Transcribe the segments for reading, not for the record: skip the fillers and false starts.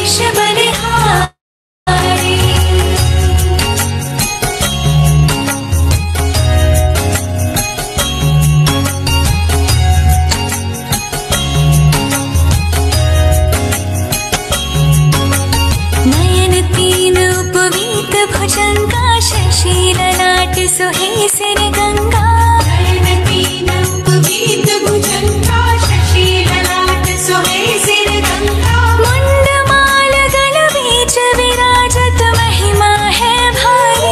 महेश बलिहारी। नयन तीन उपवीत भुजंगा, शशि ललाट सोहे सिर गंगा। नयन तीन उपवीत भुजंगा, शशि ललाट सोहे सिर गंगा। मुंड माल गल बीच विराजत, महिमा है भारी।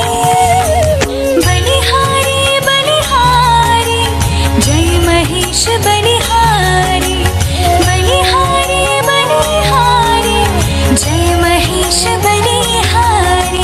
बलिहारी बलिहारी, जय महेश बलिहारी। बलिहारी बलिहारी, जय महेश बलिहारी।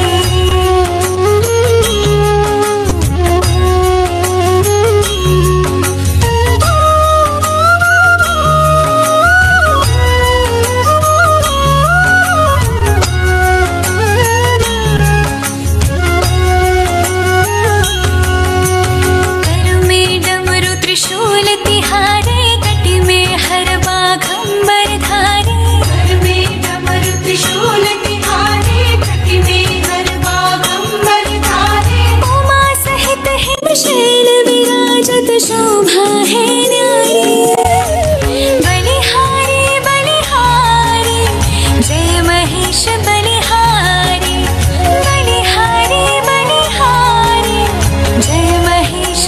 कर में डमरू त्रिशूल तिहारे, कटि में हर बाघंबर धारे। कर में डमरू त्रिशूल तिहारे, कटि में हर बाघंबर धारे। उमा सहित हिमशैल विराजत, शोभा है न्यारी। बलिहारी बलिहारी, जय महेश बलिहारी। बलिहारी बलिहारी, जय महेश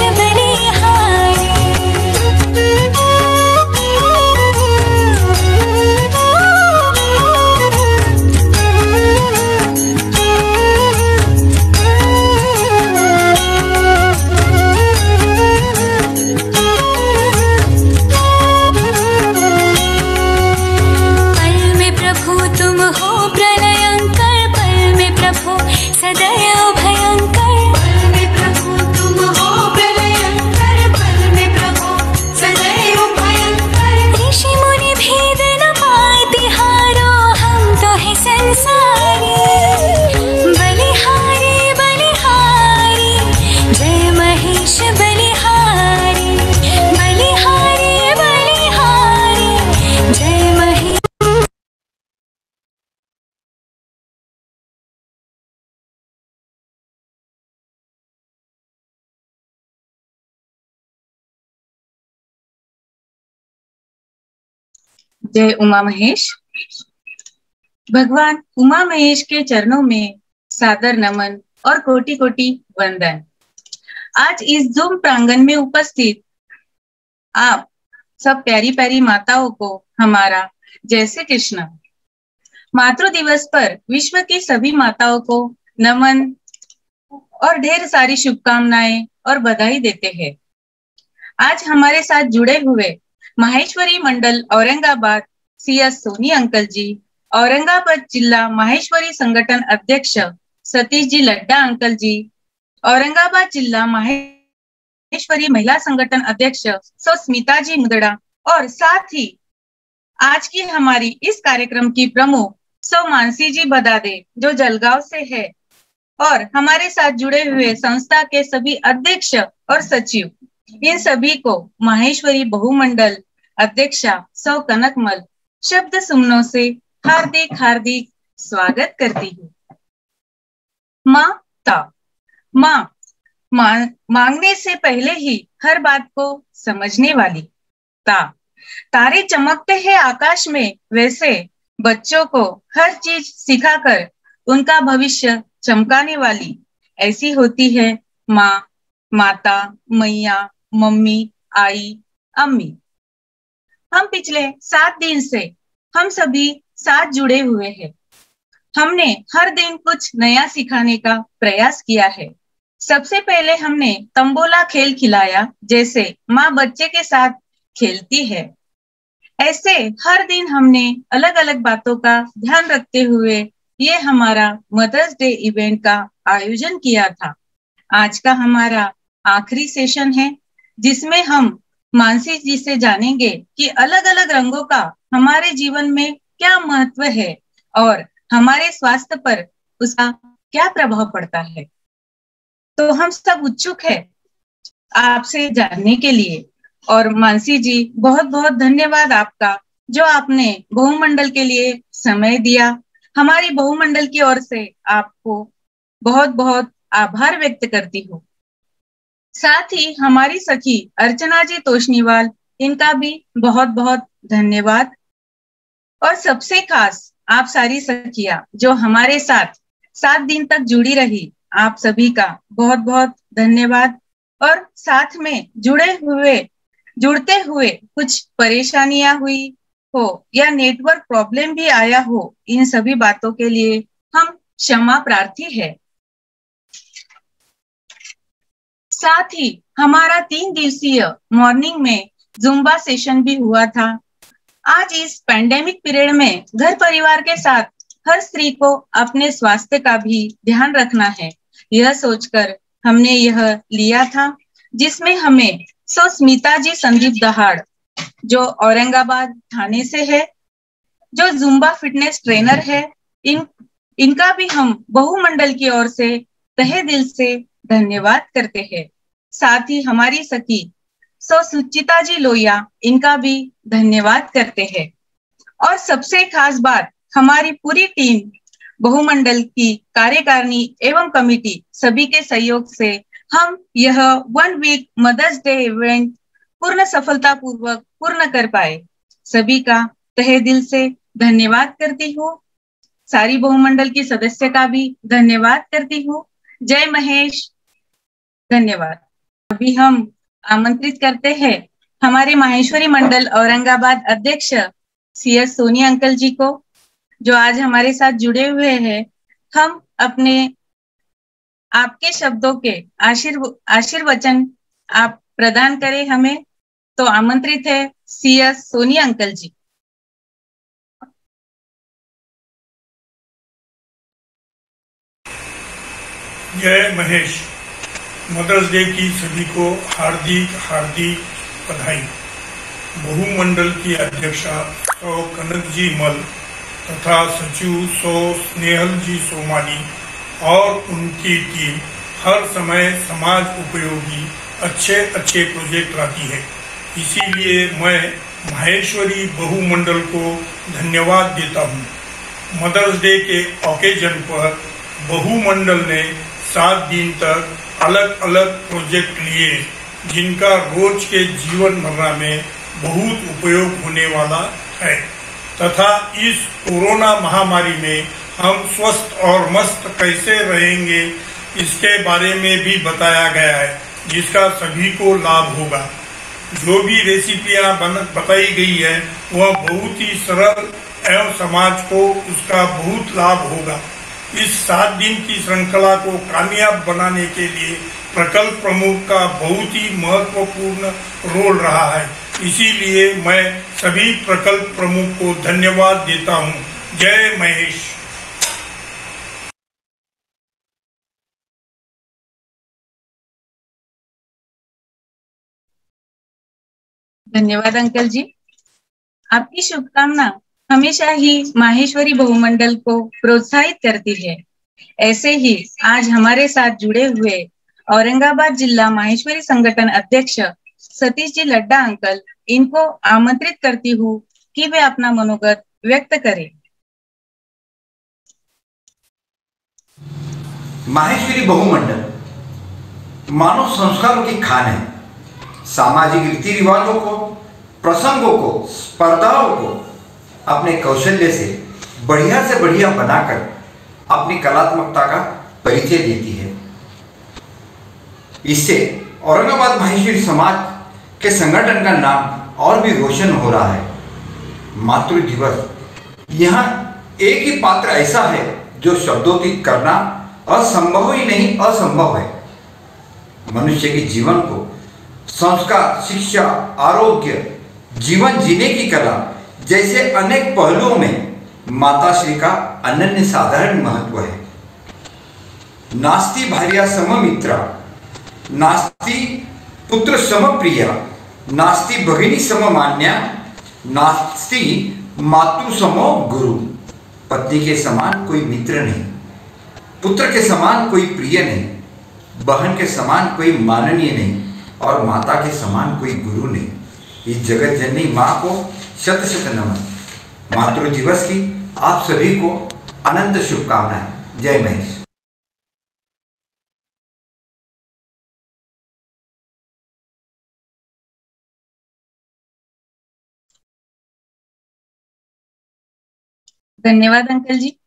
पल में प्रभु तुम हो प्रलयंकर, पल में प्रभु सदैव भयंकर। पल में प्रभु तुम हो प्रलयंकर, पल में प्रभु सदैव भयंकर। ऋषि मुनि भेद न पाए तिहारो, हम तो है संसारी। बलिहारी बलिहारी, जय महेश बलिहारी। बलिहारी बलिहारी, जय महेश। जय उमा महेश। भगवान उमा महेश के चरणों में सादर नमन और कोटि कोटि वंदन। आज इस जूम प्रांगण में उपस्थित आप सब प्यारी प्यारी माताओं को हमारा जय श्री कृष्ण। मातृ दिवस पर विश्व की सभी माताओं को नमन और ढेर सारी शुभकामनाएं और बधाई देते हैं। आज हमारे साथ जुड़े हुए माहेश्वरी मंडल औरंगाबाद CS सोनी अंकल जी, औरंगाबाद जिला माहेश्वरी संगठन अध्यक्ष सतीश जी लड्डा अंकल जी, औरंगाबाद जिला माहेश्वरी महिला संगठन अध्यक्ष सौ स्मिता जी मुदड़ा, और साथ ही आज की हमारी इस कार्यक्रम की प्रमुख सौ मानसी जी बदादे जो जलगांव से है, और हमारे साथ जुड़े हुए संस्था के सभी अध्यक्ष और सचिव, इन सभी को माहेश्वरी बहुमंडल अध्यक्षा सौ कनकमल शब्द सुमनों से हार्दिक हार्दिक स्वागत करती हूँ। माँ मांगने से पहले ही हर बात को समझने वाली। तारे चमकते हैं आकाश में, वैसे बच्चों को हर चीज सिखाकर उनका भविष्य चमकाने वाली ऐसी होती है माँ, माता, मैया, मम्मी, आई, अम्मी। हम पिछले 7 दिन से हम सभी साथ जुड़े हुए हैं। हमने हर दिन कुछ नया सिखाने का प्रयास किया है। सबसे पहले हमने तंबोला खेल खिलाया, जैसे माँ बच्चे के साथ खेलती है। ऐसे हर दिन हमने अलग अलग बातों का ध्यान रखते हुए ये हमारा मदर्स डे इवेंट का आयोजन किया था। आज का हमारा आखिरी सेशन है, जिसमें हम मानसी जी से जानेंगे कि अलग अलग रंगों का हमारे जीवन में क्या महत्व है और हमारे स्वास्थ्य पर उसका क्या प्रभाव पड़ता है। तो हम सब उत्सुक है आपसे जानने के लिए। और मानसी जी, बहुत बहुत धन्यवाद आपका जो आपने बहुमंडल के लिए समय दिया। हमारी बहुमंडल की ओर से आपको बहुत बहुत आभार व्यक्त करती हूँ। साथ ही हमारी सखी अर्चना जी तोशनीवाल, इनका भी बहुत बहुत धन्यवाद। और सबसे खास आप सारी सखियां जो हमारे साथ 7 दिन तक जुड़ी रही, आप सभी का बहुत बहुत धन्यवाद। और साथ में जुड़ते हुए कुछ परेशानियां हुई हो या नेटवर्क प्रॉब्लम भी आया हो, इन सभी बातों के लिए हम क्षमा प्रार्थी है। साथ ही हमारा 3 दिवसीय मॉर्निंग में जुम्बा सेशन भी हुआ था। आज इस पैंडेमिक पीरियड में घर परिवार के साथ हर स्त्री को अपने स्वास्थ्य का भी ध्यान रखना है, यह सोचकर हमने यह लिया था, जिसमें हमें स्मिता जी संदीप दहाड़, जो औरंगाबाद थाने से है, जो जुम्बा फिटनेस ट्रेनर है, इनका भी हम बहुमंडल की ओर से तहे दिल से धन्यवाद करते हैं। साथ ही हमारी सखी सुचिता जी लोहिया, इनका भी धन्यवाद करते हैं। और सबसे खास बात, हमारी पूरी टीम बहुमंडल की कार्यकारिणी एवं कमेटी सभी के सहयोग से हम यह 1 वीक मदर्स डे इवेंट पूर्ण सफलतापूर्वक पूर्ण कर पाए। सभी का तहे दिल से धन्यवाद करती हूँ। सारी बहुमंडल की सदस्य का भी धन्यवाद करती हूँ। जय महेश, धन्यवाद। अभी हम आमंत्रित करते हैं हमारे माहेश्वरी मंडल औरंगाबाद अध्यक्ष CS सोनी अंकल जी को, जो आज हमारे साथ जुड़े हुए हैं। हम अपने आपके शब्दों के आशीर्वचन आप प्रदान करें हमें, तो आमंत्रित है CS सोनी अंकल जी। जय महेश। मदर्स डे की सभी को हार्दिक हार्दिक बधाई। बहुमंडल की अध्यक्षा सौ कनक जी मल तथा सचिव सौ स्नेहल जी सोमानी और उनकी टीम हर समय समाज उपयोगी अच्छे प्रोजेक्ट लाती है। इसीलिए मैं माहेश्वरी बहुमंडल को धन्यवाद देता हूँ। मदर्स डे के ओकेजन पर बहुमंडल ने 7 दिन तक अलग अलग प्रोजेक्ट लिए, जिनका रोज के जीवन भर में बहुत उपयोग होने वाला है तथा इस कोरोना महामारी में हम स्वस्थ और मस्त कैसे रहेंगे, इसके बारे में भी बताया गया है, जिसका सभी को लाभ होगा। जो भी रेसिपियां बताई गई है वह बहुत ही सरल एवं समाज को उसका बहुत लाभ होगा। इस 7 दिन की श्रृंखला को कामयाब बनाने के लिए प्रकल्प प्रमुख का बहुत ही महत्वपूर्ण रोल रहा है। इसीलिए मैं सभी प्रकल्प प्रमुख को धन्यवाद देता हूं। जय महेश। धन्यवाद अंकल जी। आपकी शुभकामना हमेशा ही माहेश्वरी बहुमंडल को प्रोत्साहित करती है। ऐसे ही आज हमारे साथ जुड़े हुए औरंगाबाद जिला माहेश्वरी संगठन अध्यक्ष सतीश जी लड्डा अंकल, इनको आमंत्रित करती हूँ कि वे अपना मनोगत व्यक्त करें। माहेश्वरी बहुमंडल मानव संस्कारों की खान है। सामाजिक रीति रिवाजों को, प्रसंगों को, स्पर्धाओं को अपने कौशल्य से बढ़िया से बढ़िया बनाकर अपनी कलात्मकता का परिचय देती है। इससे औरंगाबाद माहेश्वरी समाज के संगठन का नाम और भी रोशन हो रहा है। मातृ दिवस यहाँ एक ही पात्र ऐसा है जो शब्दोतीत करना असंभव ही नहीं असंभव है। मनुष्य के जीवन को संस्कार, शिक्षा, आरोग्य, जीवन जीने की कला जैसे अनेक पहलुओं में माताश्री का अनन्य साधारण महत्व है। नास्ति भार्या सममित्रा, नास्ति पुत्र समप्रिया, नास्ति भगिनी सममान्या, नास्ति मातु समो गुरु। पत्नी के समान कोई मित्र नहीं, पुत्र के समान कोई प्रिय नहीं, बहन के समान कोई माननीय नहीं और माता के समान कोई गुरु नहीं। इस जगत जननी माँ को शत शत नमन। मातृ दिवस की आप सभी को अनंत शुभकामनाएं। जय महेश। धन्यवाद अंकल जी।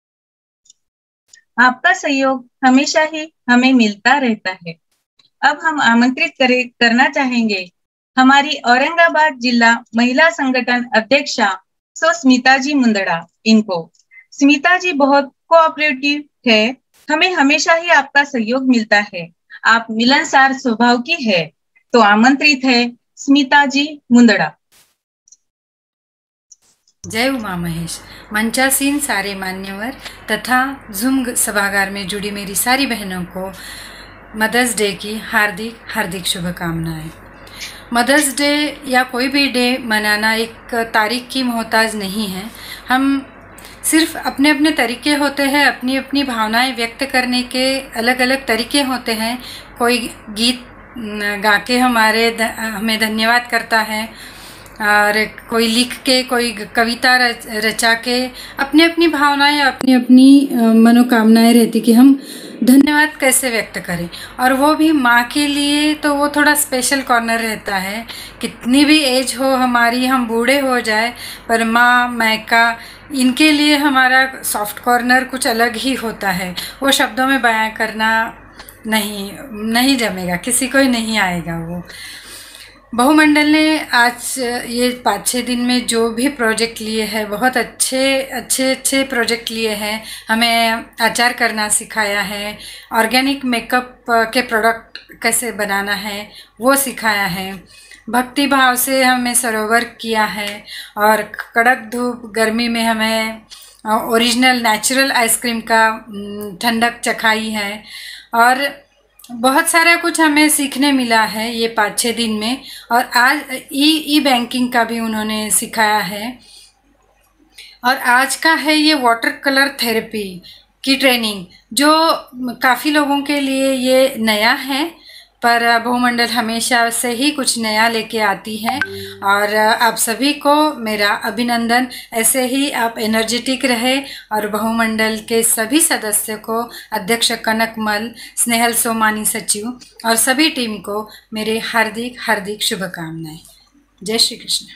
आपका सहयोग हमेशा ही हमें मिलता रहता है। अब हम आमंत्रित करना चाहेंगे हमारी औरंगाबाद जिला महिला संगठन अध्यक्षा सो स्मिता जी मुंदड़ा इनको। स्मिता जी बहुत कोऑपरेटिव है, हमें हमेशा ही आपका सहयोग मिलता है। आप मिलनसार स्वभाव की है, तो आमंत्रित है स्मिता जी मुंदड़ा। जय उमा महेश। मंचासीन सारे मान्यवर तथा जूम सभागार में जुड़ी मेरी सारी बहनों को मदर्स डे की हार्दिक हार्दिक शुभकामनाएं। मदर्स डे या कोई भी डे मनाना एक तारीख की मोहताज नहीं है। हम सिर्फ अपने अपने तरीके होते हैं, अपनी अपनी भावनाएं व्यक्त करने के अलग अलग तरीके होते हैं। कोई गीत गा के हमें धन्यवाद करता है, और कोई लिख के, कोई कविता रचा के अपनी अपनी भावनाएं, अपनी अपनी मनोकामनाएं रहती कि हम धन्यवाद कैसे व्यक्त करें। और वो भी माँ के लिए तो वो थोड़ा स्पेशल कॉर्नर रहता है। कितनी भी एज हो हमारी, हम बूढ़े हो जाए, पर माँ, मायका, इनके लिए हमारा सॉफ्ट कॉर्नर कुछ अलग ही होता है। वो शब्दों में बयां करना नहीं जमेगा, किसी को ही नहीं आएगा वो। बहुमंडल ने आज ये 5-6 दिन में जो भी प्रोजेक्ट लिए हैं, बहुत अच्छे प्रोजेक्ट लिए हैं। हमें आचार करना सिखाया है, ऑर्गेनिक मेकअप के प्रोडक्ट कैसे बनाना है वो सिखाया है, भक्ति भाव से हमें सरोवर किया है, और कड़क धूप गर्मी में हमें ओरिजिनल नेचुरल आइसक्रीम का ठंडक चखाई है। और बहुत सारा कुछ हमें सीखने मिला है ये 5-6 दिन में। और आज ई बैंकिंग का भी उन्होंने सिखाया है। और आज का है ये वाटर कलर थेरेपी की ट्रेनिंग, जो काफ़ी लोगों के लिए ये नया है, पर बहुमंडल हमेशा से ही कुछ नया लेके आती है। और आप सभी को मेरा अभिनंदन। ऐसे ही आप एनर्जेटिक रहे। और बहुमंडल के सभी सदस्यों को, अध्यक्ष कनकमल, स्नेहल सोमानी सचिव और सभी टीम को मेरे हार्दिक हार्दिक शुभकामनाएं। जय श्री कृष्ण।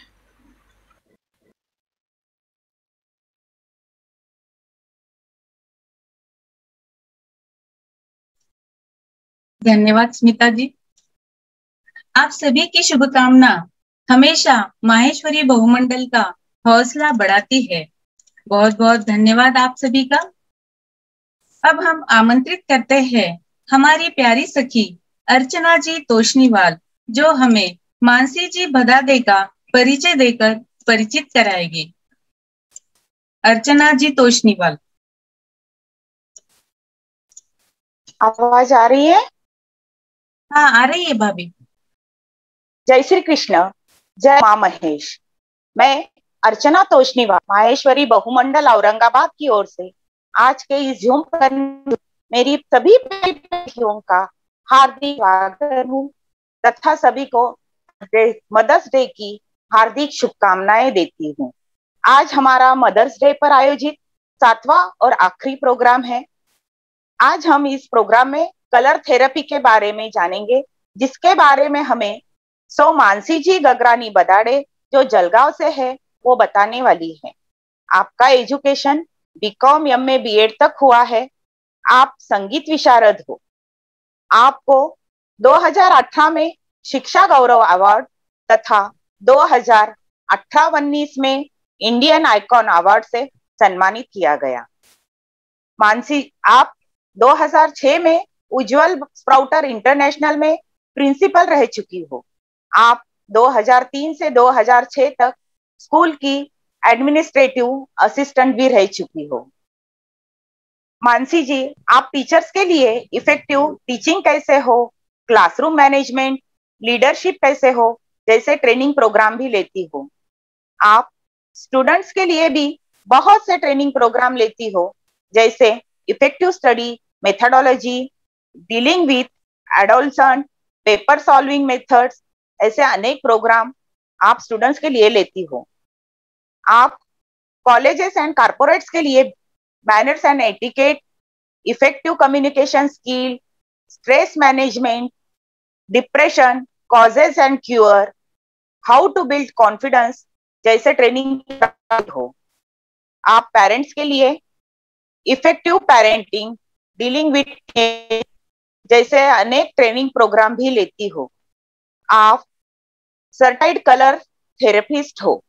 धन्यवाद स्मिता जी। आप सभी की शुभकामना हमेशा माहेश्वरी बहुमंडल का हौसला बढ़ाती है। बहुत बहुत धन्यवाद आप सभी का। अब हम आमंत्रित करते हैं हमारी प्यारी सखी अर्चना जी तोशनीवाल, जो हमें मानसी जी भदादे का परिचय देकर परिचित कराएगी। अर्चना जी तोशनीवाल। आवाज आ रही है? हाँ, आ रही है भाभी। जय श्री कृष्ण, जय माँ महेश। मैं अर्चना तोशनीवाल माहेश्वरी बहुमंडल औरंगाबाद की ओर से आज के इस जूम पर मेरी सभी बेटियों का हार्दिक स्वागत हूँ तथा सभी को मदर्स डे की हार्दिक शुभकामनाएं देती हूँ। आज हमारा मदर्स डे पर आयोजित 7वां और आखिरी प्रोग्राम है। आज हम इस प्रोग्राम में कलर थेरेपी के बारे में जानेंगे, जिसके बारे में हमें सो मानसी जी गगरानी बदाड़े, जो जलगांव से है, वो बताने वाली है। आपका एजुकेशन बीकॉम एमए बीएड तक हुआ है। आप संगीत विशारद हो। आपको 2018 में शिक्षा गौरव अवार्ड तथा 2018-19 में इंडियन आइकॉन अवार्ड से सम्मानित किया गया। मानसी, आप 2006 में उज्जवल स्प्राउटर इंटरनेशनल में प्रिंसिपल रह चुकी हो। आप 2003 से 2006 तक स्कूल की एडमिनिस्ट्रेटिव असिस्टेंट भी रह चुकी हो। मानसी जी, आप टीचर्स के लिए इफेक्टिव टीचिंग कैसे हो, क्लासरूम मैनेजमेंट, लीडरशिप कैसे हो जैसे ट्रेनिंग प्रोग्राम भी लेती हो। आप स्टूडेंट्स के लिए भी बहुत से ट्रेनिंग प्रोग्राम लेती हो, जैसे effective study methodology, dealing with adolescent, paper solving methods, ऐसे अनेक प्रोग्राम आप स्टूडेंट्स के लिए लेती हो। आप कॉलेजेस एंड कारपोरेट्स के लिए manners and etiquette, effective communication skill, stress management, depression, causes and cure, how to build confidence जैसे ट्रेनिंग हो। आप पेरेंट्स के लिए इफेक्टिव पेरेंटिंग, डीलिंग विद जैसे अनेक ट्रेनिंग प्रोग्राम भी लेती हो। आप सर्टिफाइड कलर थेरेपिस्ट हो।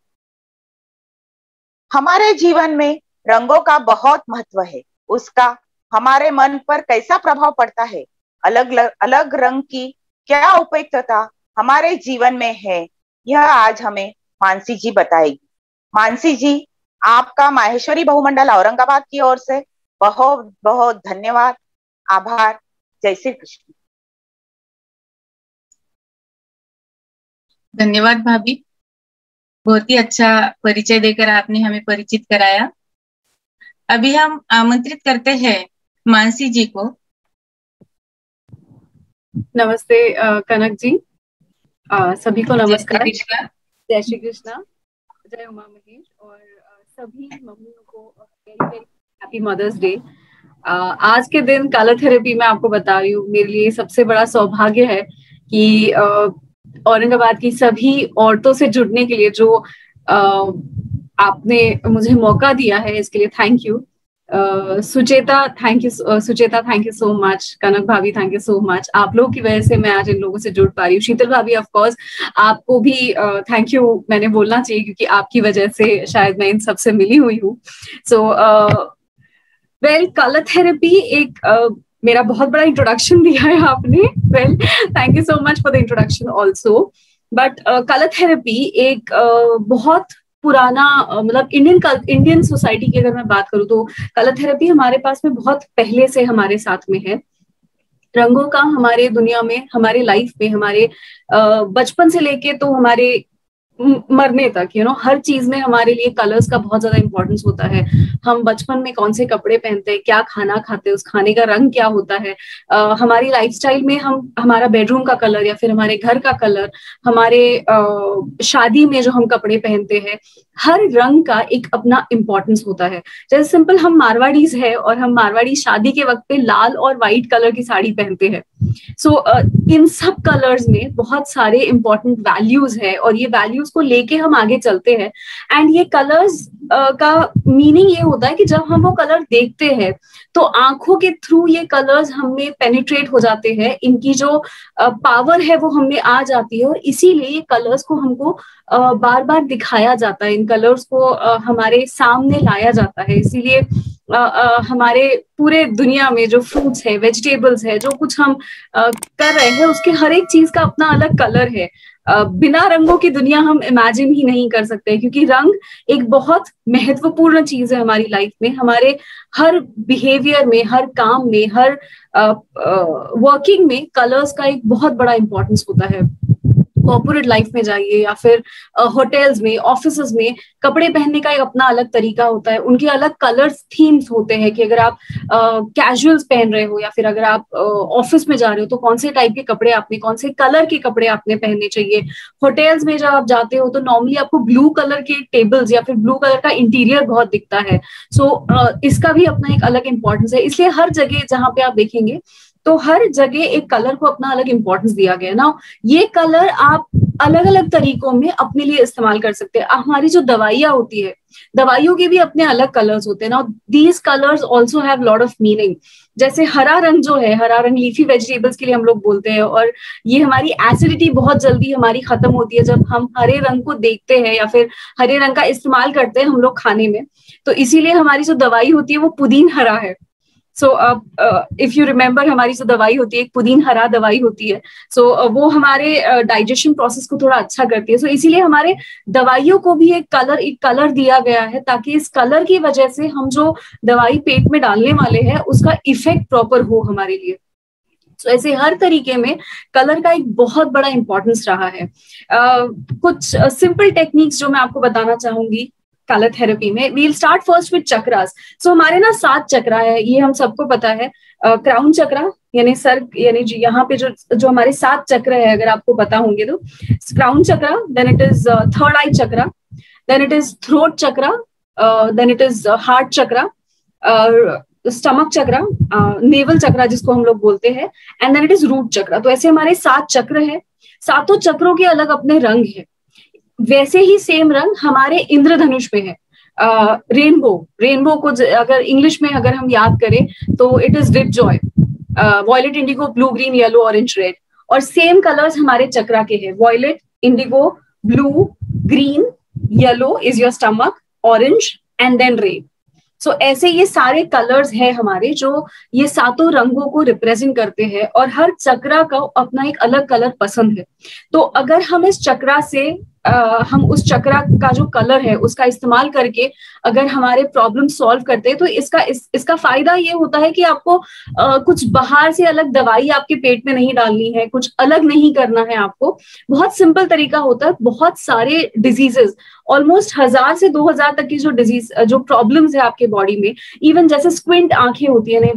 हमारे जीवन में रंगों का बहुत महत्व है। उसका हमारे मन पर कैसा प्रभाव पड़ता है, अलग अलग रंग की क्या उपयुक्तता हमारे जीवन में है, यह आज हमें मानसी जी बताएगी। मानसी जी, आपका माहेश्वरी बहुमंडल औरंगाबाद की ओर से बहुत बहुत धन्यवाद, आभार। जय श्री कृष्ण। धन्यवाद भाभी, बहुत ही अच्छा परिचय देकर आपने हमें परिचित कराया। अभी हम आमंत्रित करते हैं मानसी जी को। नमस्ते कनक जी, सभी को नमस्कार। जय श्री कृष्ण। जय उमा महेश और सभी मम्मियों को very very happy mother's day. आज के दिन कलर थेरेपी में आपको बता रही हूँ, मेरे लिए सबसे बड़ा सौभाग्य है कि औरंगाबाद की सभी औरतों से जुड़ने के लिए जो आपने मुझे मौका दिया है, इसके लिए thank you. Sucheta, thank you. Sucheta, thank you so much. Kanak भाभी, थैंक यू सो मच। आप लोगों की वजह से मैं आज इन लोगों से जुड़ पा रही हूँ। शीतल भाभी, ऑफ कोर्स आपको भी थैंक यू मैंने बोलना चाहिए, क्योंकि आपकी वजह से शायद मैं इन सबसे मिली हुई हूँ। सो वेल, कलर थेरेपी एक मेरा बहुत बड़ा इंट्रोडक्शन दिया है आपने। Well, thank you so much for the introduction also. But colour therapy एक बहुत पुराना, मतलब इंडियन सोसाइटी की अगर मैं बात करूँ तो कलर थेरेपी हमारे पास में बहुत पहले से हमारे साथ में है। रंगों का हमारे दुनिया में, हमारे लाइफ में, हमारे बचपन से लेके तो हमारे मरने तक, हर चीज में हमारे लिए कलर्स का बहुत ज्यादा इंपॉर्टेंस होता है। हम बचपन में कौन से कपड़े पहनते हैं, क्या खाना खाते हैं, उस खाने का रंग क्या होता है, हमारी लाइफस्टाइल में हमारा बेडरूम का कलर या फिर हमारे घर का कलर, हमारे शादी में जो हम कपड़े पहनते हैं, हर रंग का एक अपना इंपॉर्टेंस होता है। जैसे सिंपल हम मारवाड़ीज है और हम मारवाड़ी शादी के वक्त पे लाल और व्हाइट कलर की साड़ी पहनते हैं। सो इन सब कलर्स में बहुत सारे इंपॉर्टेंट वैल्यूज है और ये वैल्यूज को लेके हम आगे चलते हैं। एंड ये कलर्स का मीनिंग ये होता है कि जब हम वो कलर देखते हैं तो आंखों के थ्रू ये कलर्स हमें पेनिट्रेट हो जाते हैं, इनकी जो पावर है वो हमें आ जाती है और इसीलिए ये कलर्स को हमको बार बार दिखाया जाता है, इन कलर्स को हमारे सामने लाया जाता है। इसीलिए हमारे पूरे दुनिया में जो फ्रूट्स है, वेजिटेबल्स है, जो कुछ हम कर रहे हैं, उसके हर एक चीज का अपना अलग कलर है। बिना रंगों की दुनिया हम इमेजिन ही नहीं कर सकते, क्योंकि रंग एक बहुत महत्वपूर्ण चीज है हमारी लाइफ में। हमारे हर बिहेवियर में, हर काम में, हर वर्किंग में कलर्स का एक बहुत बड़ा इंपॉर्टेंस होता है। कॉर्पोरेट लाइफ में जाइए या फिर होटल्स में, ऑफिसेज में, कपड़े पहनने का एक अपना अलग तरीका होता है, उनके अलग कलर्स थीम्स होते हैं कि अगर आप कैजुअल्स पहन रहे हो या फिर अगर आप ऑफिस में जा रहे हो तो कौन से टाइप के कपड़े आपने, कौन से कलर के कपड़े आपने पहनने चाहिए। होटल्स में जब आप जाते हो तो नॉर्मली आपको ब्लू कलर के टेबल्स या फिर ब्लू कलर का इंटीरियर बहुत दिखता है। सो इसका भी अपना एक अलग इंपॉर्टेंस है। इसलिए हर जगह जहां पे आप देखेंगे तो हर जगह एक कलर को अपना अलग इंपॉर्टेंस दिया गया ना। ये कलर आप अलग अलग तरीकों में अपने लिए इस्तेमाल कर सकते हैं। हमारी जो दवाइयाँ होती है, दवाइयों के भी अपने अलग कलर्स होते हैं ना। These colours also have lot of meaning. जैसे हरा रंग जो है, हरा रंग लीफी वेजिटेबल्स के लिए हम लोग बोलते हैं, और ये हमारी एसिडिटी बहुत जल्दी हमारी खत्म होती है जब हम हरे रंग को देखते हैं या फिर हरे रंग का इस्तेमाल करते हैं हम लोग खाने में। तो इसीलिए हमारी जो दवाई होती है वो पुदीन हरा है। सो इफ यू रिमेम्बर, हमारी जो दवाई होती है एक पुदीन हरा दवाई होती है। सो वो हमारे डाइजेशन प्रोसेस को थोड़ा अच्छा करती है। सो इसीलिए हमारे दवाइयों को भी एक कलर दिया गया है, ताकि इस कलर की वजह से हम जो दवाई पेट में डालने वाले हैं उसका इफेक्ट प्रॉपर हो हमारे लिए। तो ऐसे हर तरीके में कलर का एक बहुत बड़ा इंपॉर्टेंस रहा है। कुछ सिंपल टेक्निक्स जो मैं आपको बताना चाहूंगी कलर थेरेपी में। We'll start first with chakras. So हमारे ना 7 चक्रा है, ये हम सबको पता है। क्राउन चक्रा यानी सर, यानी यहाँ पे जो हमारे 7 चक्र है, अगर आपको पता होंगे तो crown chakra, then it is third eye chakra, then it is throat chakra, then it is heart chakra, stomach chakra, navel chakra जिसको हम लोग बोलते हैं, and then it is root chakra. तो ऐसे हमारे 7 चक्र है, सातों चक्रों के अलग अपने रंग है। वैसे ही सेम रंग हमारे इंद्रधनुष पे है। रेनबो को अगर इंग्लिश में अगर हम याद करें तो इट इज विद जॉय, violet, indigo, blue, green, yellow, orange, red. और सेम कलर्स हमारे चक्रा के हैं, violet, indigo, blue, green, yellow is your stomach, orange and then red. So ऐसे ये सारे कलर्स हैं हमारे जो ये सातों रंगों को रिप्रेजेंट करते हैं, और हर चक्रा का अपना एक अलग कलर पसंद है। तो अगर हम इस चक्रा से हम उस चक्रा का जो कलर है उसका इस्तेमाल करके अगर हमारे प्रॉब्लम सॉल्व करते हैं तो इसका फायदा ये होता है कि आपको कुछ बाहर से अलग दवाई आपके पेट में नहीं डालनी है, कुछ अलग नहीं करना है आपको। बहुत सिंपल तरीका होता है। बहुत सारे डिजीजेस, ऑलमोस्ट 1000 से 2000 तक की जो डिजीज, जो प्रॉब्लम्स है आपके बॉडी में, इवन जैसे स्क्विंट आंखें होती है,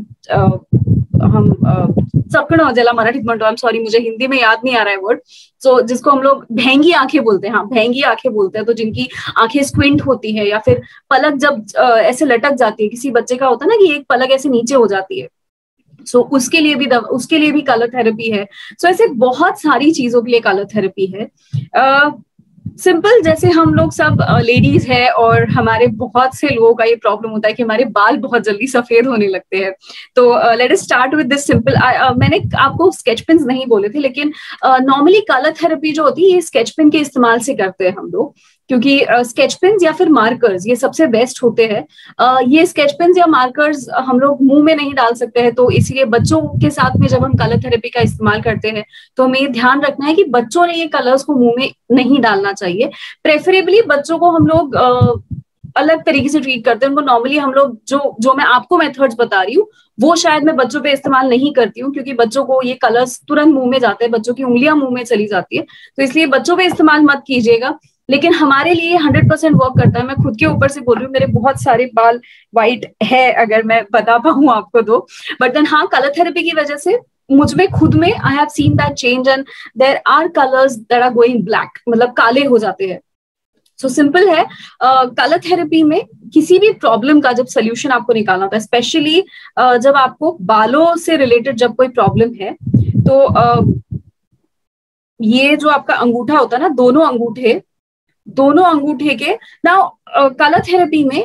हम चकणं ज्याला मराठीत म्हणतो, आई एम सॉरी मुझे हिंदी में याद नहीं आ रहा है वर्ड, सो जिसको हम लोग भेंगी आंखें बोलते हैं, हाँ भेंगी आंखें बोलते हैं। तो जिनकी आंखें स्क्विंट होती है या फिर पलक जब ऐसे लटक जाती है, किसी बच्चे का होता है ना कि एक पलक ऐसे नीचे हो जाती है, सो उसके लिए भी कलर थेरेपी है। सो ऐसे बहुत सारी चीजों के लिए कलर थेरेपी है। सिंपल, जैसे हम लोग सब लेडीज है और हमारे बहुत से लोगों का ये प्रॉब्लम होता है कि हमारे बाल बहुत जल्दी सफेद होने लगते हैं। तो let us start with this simple. मैंने आपको स्केच पेन्स नहीं बोले थे, लेकिन नॉर्मली कलर थेरेपी जो होती है ये स्केच पेन के इस्तेमाल से करते हैं हम लोग, क्योंकि स्केच पेन्स या फिर मार्कर्स ये सबसे बेस्ट होते हैं। ये स्केच पेन्स या मार्कर्स हम लोग मुंह में नहीं डाल सकते हैं, तो इसलिए बच्चों के साथ में जब हम कलर थेरेपी का इस्तेमाल करते हैं तो हमें ये ध्यान रखना है कि बच्चों ने ये कलर्स को मुंह में नहीं डालना चाहिए। प्रेफरेबली बच्चों को हम लोग अलग तरीके से ट्रीट करते हैं। उनको नॉर्मली हम लोग जो मैं आपको मेथड्स बता रही हूँ वो शायद मैं बच्चों पे इस्तेमाल नहीं करती हूँ, क्योंकि बच्चों को ये कलर्स तुरंत मुंह में जाते हैं, बच्चों की उंगलियां मुंह में चली जाती है, तो इसलिए बच्चों पे इस्तेमाल मत कीजिएगा। लेकिन हमारे लिए 100% वर्क करता है। मैं खुद के ऊपर से बोल रही हूँ, मेरे बहुत सारे बाल व्हाइट है अगर मैं बता पाऊँ आपको तो, बट देन हाँ, कलर थेरेपी की वजह से मुझ में खुद में I have seen that change and there are colours that are going black, मतलब काले हो जाते हैं। सो सिंपल है, कलर थेरेपी में किसी भी प्रॉब्लम का जब सोल्यूशन आपको निकालना होता है, स्पेशली जब आपको बालों से रिलेटेड जब कोई प्रॉब्लम है, तो ये जो आपका अंगूठा होता है ना, दोनों अंगूठे के ना, कलर थेरेपी में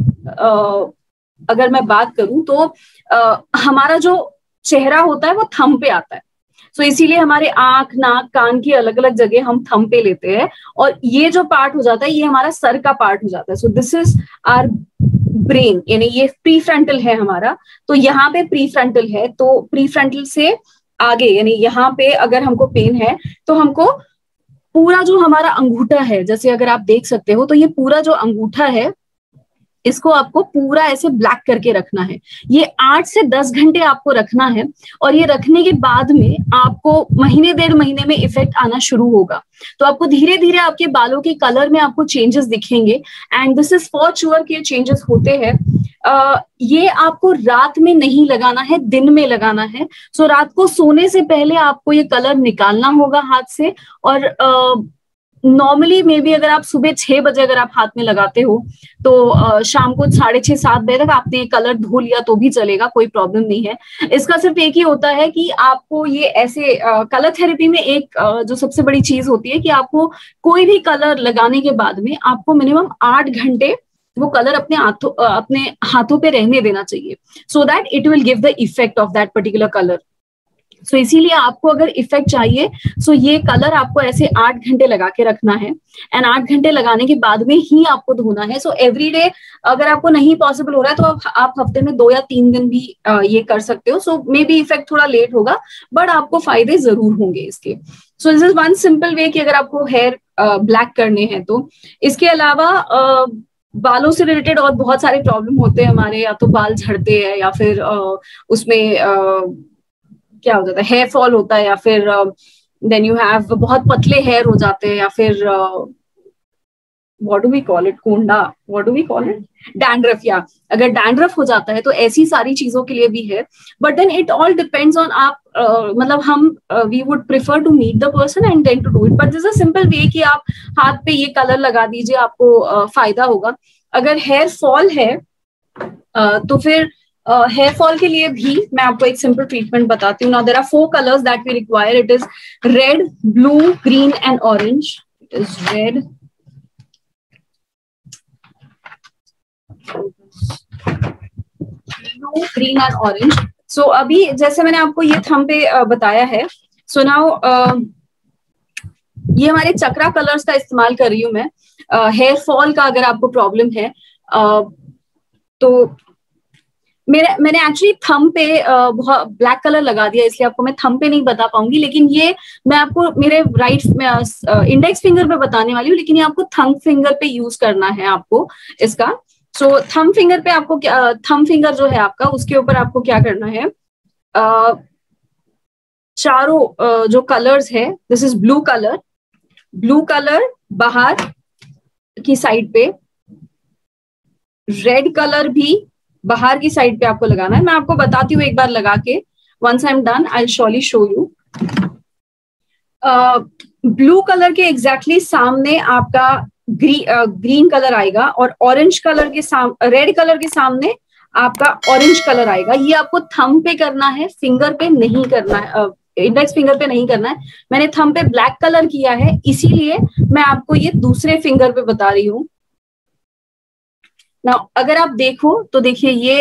अगर मैं बात करूं तो हमारा जो चेहरा होता है वो थंब पे आता है। सो इसीलिए हमारे आंख, नाक, कान की अलग अलग जगह हम थंब पे लेते हैं, और ये जो पार्ट हो जाता है ये हमारा सर का पार्ट हो जाता है। So this is our brain, यानी ये प्री फ्रंटल है हमारा। तो यहाँ पे प्री फ्रंटल है, तो प्री फ्रंटल से आगे यानी यहाँ पे अगर हमको पेन है तो हमको पूरा जो हमारा अंगूठा है, जैसे अगर आप देख सकते हो तो ये पूरा जो अंगूठा है इसको आपको पूरा ऐसे ब्लैक करके रखना है। ये 8 से 10 घंटे आपको रखना है, और ये रखने के बाद में आपको महीने 1.5 महीने में इफेक्ट आना शुरू होगा। तो आपको धीरे धीरे आपके बालों के कलर में आपको चेंजेस दिखेंगे, and this is for sure कि ये चेंजेस होते हैं। ये आपको रात में नहीं लगाना है, दिन में लगाना है। सो रात को सोने से पहले आपको ये कलर निकालना होगा हाथ से, और नॉर्मली मे बी अगर आप सुबह 6 बजे अगर आप हाथ में लगाते हो तो शाम को 6:30-7 बजे तक आपने कलर धो लिया तो भी चलेगा, कोई प्रॉब्लम नहीं है। इसका सिर्फ एक ही होता है कि आपको ये ऐसे कलर थेरेपी में एक जो सबसे बड़ी चीज होती है कि आपको कोई भी कलर लगाने के बाद में आपको मिनिमम 8 घंटे वो कलर अपने हाथों पे रहने देना चाहिए, so that it will give the effect of that particular colour. So इसीलिए आपको अगर इफेक्ट चाहिए, सो ये कलर आपको ऐसे 8 घंटे लगा के रखना है, एंड 8 घंटे लगाने के बाद में ही आपको धोना है। सो एवरी डे अगर आपको नहीं पॉसिबल हो रहा है तो आप हफ्ते में 2 या 3 दिन भी ये कर सकते हो। सो मे बी इफेक्ट थोड़ा लेट होगा, बट आपको फायदे जरूर होंगे इसके। So this is one simple way कि अगर आपको हेयर ब्लैक करने हैं तो। इसके अलावा बालों से रिलेटेड और बहुत सारे प्रॉब्लम होते हैं हमारे, या तो बाल झड़ते हैं या फिर उसमें क्या हो जाता है, हेयर फॉल होता है, या फिर देन यू हैव बहुत पतले हेयर हो जाते हैं, या फिर what do we call it, कोंडा, what do we call it, dandruff, या अगर डैंड्रफ हो जाता है तो ऐसी सारी चीजों के लिए भी है. But then it all depends on आप मतलब हम we would prefer to meet the person and then to do it. But this a simple way कि आप हाथ पे ये कलर लगा दीजिए, आपको फायदा होगा. अगर हेयर फॉल है तो फिर हेयर फॉल के लिए भी मैं आपको एक सिंपल ट्रीटमेंट बताती हूँ. Now there are 4 colours that we require. It is red, blue, green and orange. It is red, blue, green and orange. So अभी जैसे मैंने आपको ये थंब पे बताया है, सो नाउ ये हमारे चक्रा कलर्स का इस्तेमाल कर रही हूँ मैं. हेयर फॉल का अगर आपको प्रॉब्लम है तो मैंने एक्चुअली थंब पे बहुत ब्लैक कलर लगा दिया, इसलिए आपको मैं थंब पे नहीं बता पाऊंगी. लेकिन ये मैं आपको मेरे राइट इंडेक्स फिंगर पे बताने वाली हूँ, लेकिन ये आपको थंब फिंगर पे यूज करना है आपको इसका. सो थंब फिंगर पे आपको क्या, थंब फिंगर जो है आपका, उसके ऊपर आपको क्या करना है, चारों जो कलर्स है, this is blue colour, blue colour बाहर की साइड पे, रेड कलर भी बाहर की साइड पे आपको लगाना है. मैं आपको बताती हूँ एक बार लगा के. Once I am done I surely show you. Blue colour के एग्जैक्टली सामने आपका ग्रीन कलर आएगा और ऑरेंज कलर के सामने, रेड कलर के सामने आपका ऑरेंज कलर आएगा. ये आपको थंब पे करना है, फिंगर पे नहीं करना है, इंडेक्स फिंगर पे नहीं करना है. मैंने थंब पे ब्लैक कलर किया है, इसीलिए मैं आपको ये दूसरे फिंगर पे बता रही हूँ. नाउ अगर आप देखो तो देखिए ये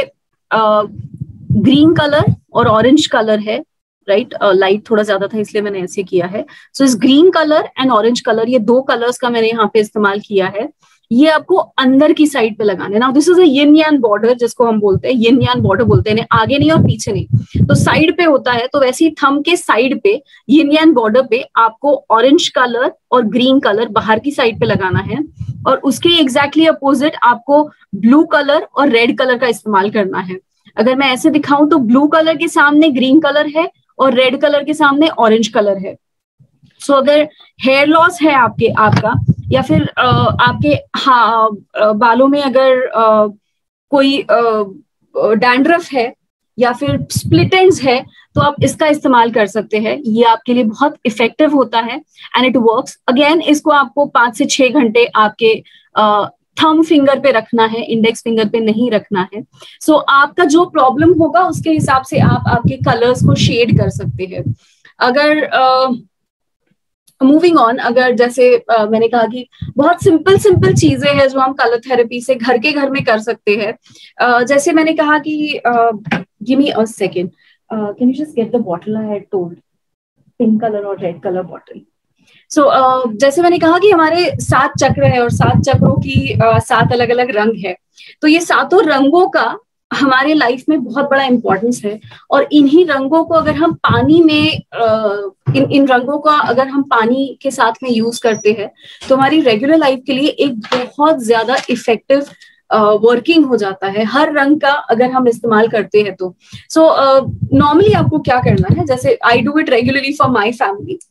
ग्रीन कलर और ऑरेंज कलर है, राइट. लाइट थोड़ा ज्यादा था इसलिए मैंने ऐसे किया है. सो इस green colour and orange colour, ये 2 कलर्स का मैंने यहाँ पे इस्तेमाल किया है. ये आपको अंदर की साइड पे लगाना है. Now this is a yin yang border, जिसको हम बोलते हैं यिन यान बॉर्डर बोलते हैं, आगे नहीं और पीछे नहीं, तो साइड पे होता है. तो वैसे ही थंब के साइड पे यिन यान बॉर्डर पे आपको ऑरेंज कलर और ग्रीन कलर बाहर की साइड पे लगाना है, और उसके एग्जैक्टली अपोजिट आपको ब्लू कलर और रेड कलर का इस्तेमाल करना है. अगर मैं ऐसे दिखाऊं तो ब्लू कलर के सामने ग्रीन कलर है और रेड कलर के सामने ऑरेंज कलर है. सो अगर हेयर लॉस है आपका या फिर आपके बालों में अगर कोई डैंड्रफ है या फिर स्प्लिट एंड्स है, तो आप इसका इस्तेमाल कर सकते हैं. ये आपके लिए बहुत इफेक्टिव होता है एंड इट वर्क्स. अगेन इसको आपको 5 से 6 घंटे आपके थंब फिंगर पे रखना है, इंडेक्स फिंगर पे नहीं रखना है. सो आपका जो प्रॉब्लम होगा उसके हिसाब से आप आपके कलर्स को शेड कर सकते हैं. अगर मूविंग ऑन, अगर जैसे मैंने कहा कि बहुत सिंपल चीजें हैं जो हम कलर थेरेपी से घर में कर सकते हैं. जैसे मैंने कहा कि give me a second, can you just get the bottle I had told, pink colour और रेड कलर बॉटल. सो जैसे मैंने कहा कि हमारे 7 चक्र है और 7 चक्रों की 7 अलग अलग रंग है. तो ये 7 रंगों का हमारे लाइफ में बहुत बड़ा इंपॉर्टेंस है. और इन्हीं रंगों को अगर हम पानी में इन रंगों का अगर हम पानी के साथ में यूज करते हैं तो हमारी रेगुलर लाइफ के लिए एक बहुत ज्यादा इफेक्टिव वर्किंग हो जाता है. हर रंग का अगर हम इस्तेमाल करते हैं तो नॉर्मली आपको क्या करना है, जैसे I do it regularly for my family.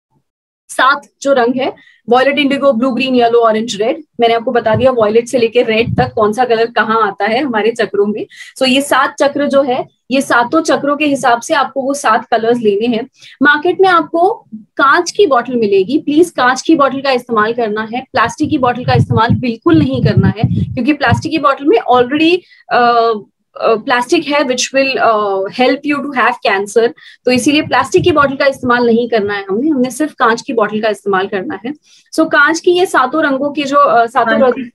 7 जो रंग है, violet, indigo, blue, green, yellow, orange, red. मैंने आपको बता दिया वॉयलेट से लेकर रेड तक कौन सा कलर कहाँ आता है हमारे चक्रों में. सो ये 7 चक्र जो है, ये 7 चक्रों के हिसाब से आपको वो 7 कलर्स लेने हैं. मार्केट में आपको कांच की बोतल मिलेगी. प्लीज कांच की बोतल का इस्तेमाल करना है, प्लास्टिक की बोतल का इस्तेमाल बिल्कुल नहीं करना है, क्योंकि प्लास्टिक की बोतल में ऑलरेडी प्लास्टिक है which will help you to have cancer. तो इसीलिए प्लास्टिक की बोतल का इस्तेमाल नहीं करना है हमने सिर्फ कांच की बोतल का इस्तेमाल करना है. सो कांच की ये 7 रंगों की जो 7 रंग,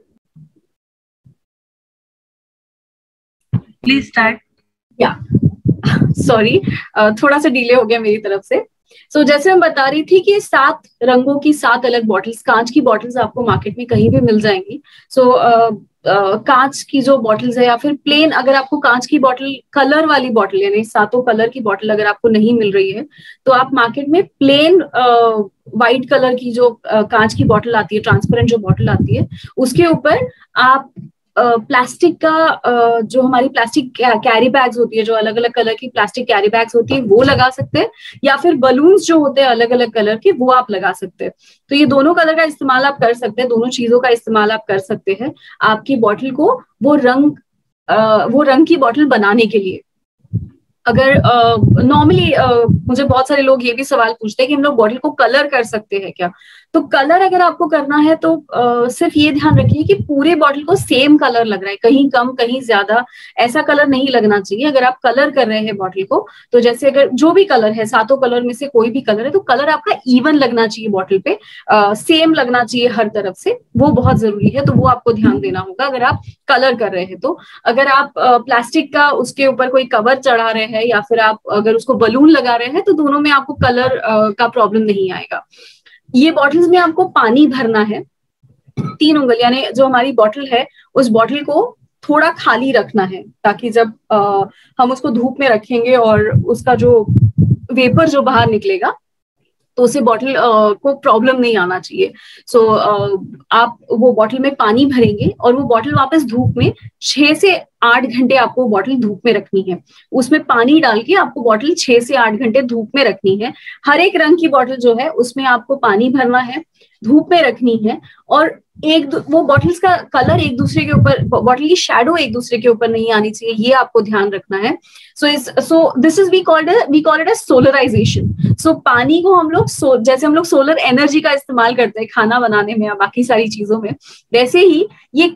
प्लीज स्टार्ट. या सॉरी थोड़ा सा डिले हो गया मेरी तरफ से. सो जैसे मैं बता रही थी कि 7 रंगों की 7 अलग बॉटल्स, कांच की बॉटल्स आपको मार्केट में कहीं भी मिल जाएंगी. सो कांच की जो बॉटल्स है या फिर प्लेन, अगर आपको कांच की बॉटल, कलर वाली बॉटल यानी 7 कलर की बॉटल अगर आपको नहीं मिल रही है तो आप मार्केट में प्लेन व्हाइट कलर की जो कांच की बॉटल आती है, ट्रांसपेरेंट जो बॉटल आती है, उसके ऊपर आप प्लास्टिक का जो हमारी प्लास्टिक कैरी बैग्स होती है, जो अलग अलग कलर की प्लास्टिक कैरी बैग्स होती है, वो लगा सकते हैं, या फिर बलून्स जो होते हैं अलग अलग कलर के, वो आप लगा सकते हैं। तो ये दोनों कलर का इस्तेमाल आप कर सकते हैं, दोनों चीजों का इस्तेमाल आप कर सकते हैं आपकी बॉटल को वो रंग की बॉटल बनाने के लिए। अगर नॉर्मली मुझे बहुत सारे लोग ये भी सवाल पूछते हैं कि हम लोग बॉटल को कलर कर सकते हैं क्या? तो कलर अगर आपको करना है तो सिर्फ ये ध्यान रखिए कि पूरे बॉटल को सेम कलर लग रहा है, कहीं कम कहीं ज्यादा ऐसा कलर नहीं लगना चाहिए। अगर आप कलर कर रहे हैं बॉटल को, तो जैसे अगर जो भी कलर है, 7 कलर में से कोई भी कलर है, तो कलर आपका इवन लगना चाहिए बॉटल पे, सेम लगना चाहिए हर तरफ से, वो बहुत जरूरी है। तो वो आपको ध्यान देना होगा अगर आप कलर कर रहे हैं। तो अगर आप प्लास्टिक का उसके ऊपर कोई कवर चढ़ा रहे हैं या फिर आप अगर उसको बलून लगा रहे हैं, तो दोनों में आपको कलर का प्रॉब्लम नहीं आएगा। ये बॉटल्स में आपको पानी भरना है 3 उंगल, यानी जो हमारी बॉटल है उस बॉटल को थोड़ा खाली रखना है, ताकि जब हम उसको धूप में रखेंगे और उसका जो वेपर जो बाहर निकलेगा तो उसे बॉटल को प्रॉब्लम नहीं आना चाहिए। सो आप वो बॉटल में पानी भरेंगे और वो बॉटल वापस धूप में 6 से 8 घंटे आपको बॉटल धूप में रखनी है। उसमें पानी डाल के आपको बॉटल 6 से 8 घंटे धूप में रखनी है। हर एक रंग की बॉटल जो है उसमें आपको पानी भरना है, धूप में रखनी है, और वो बॉटल्स का कलर एक दूसरे के ऊपर, बॉटल की शैडो एक दूसरे के ऊपर नहीं आनी चाहिए, ये आपको ध्यान रखना है। So this is we called it as solarization. So पानी को हम लोग जैसे हम लोग सोलर एनर्जी का इस्तेमाल करते हैं खाना बनाने में या बाकी सारी चीजों में, वैसे ही ये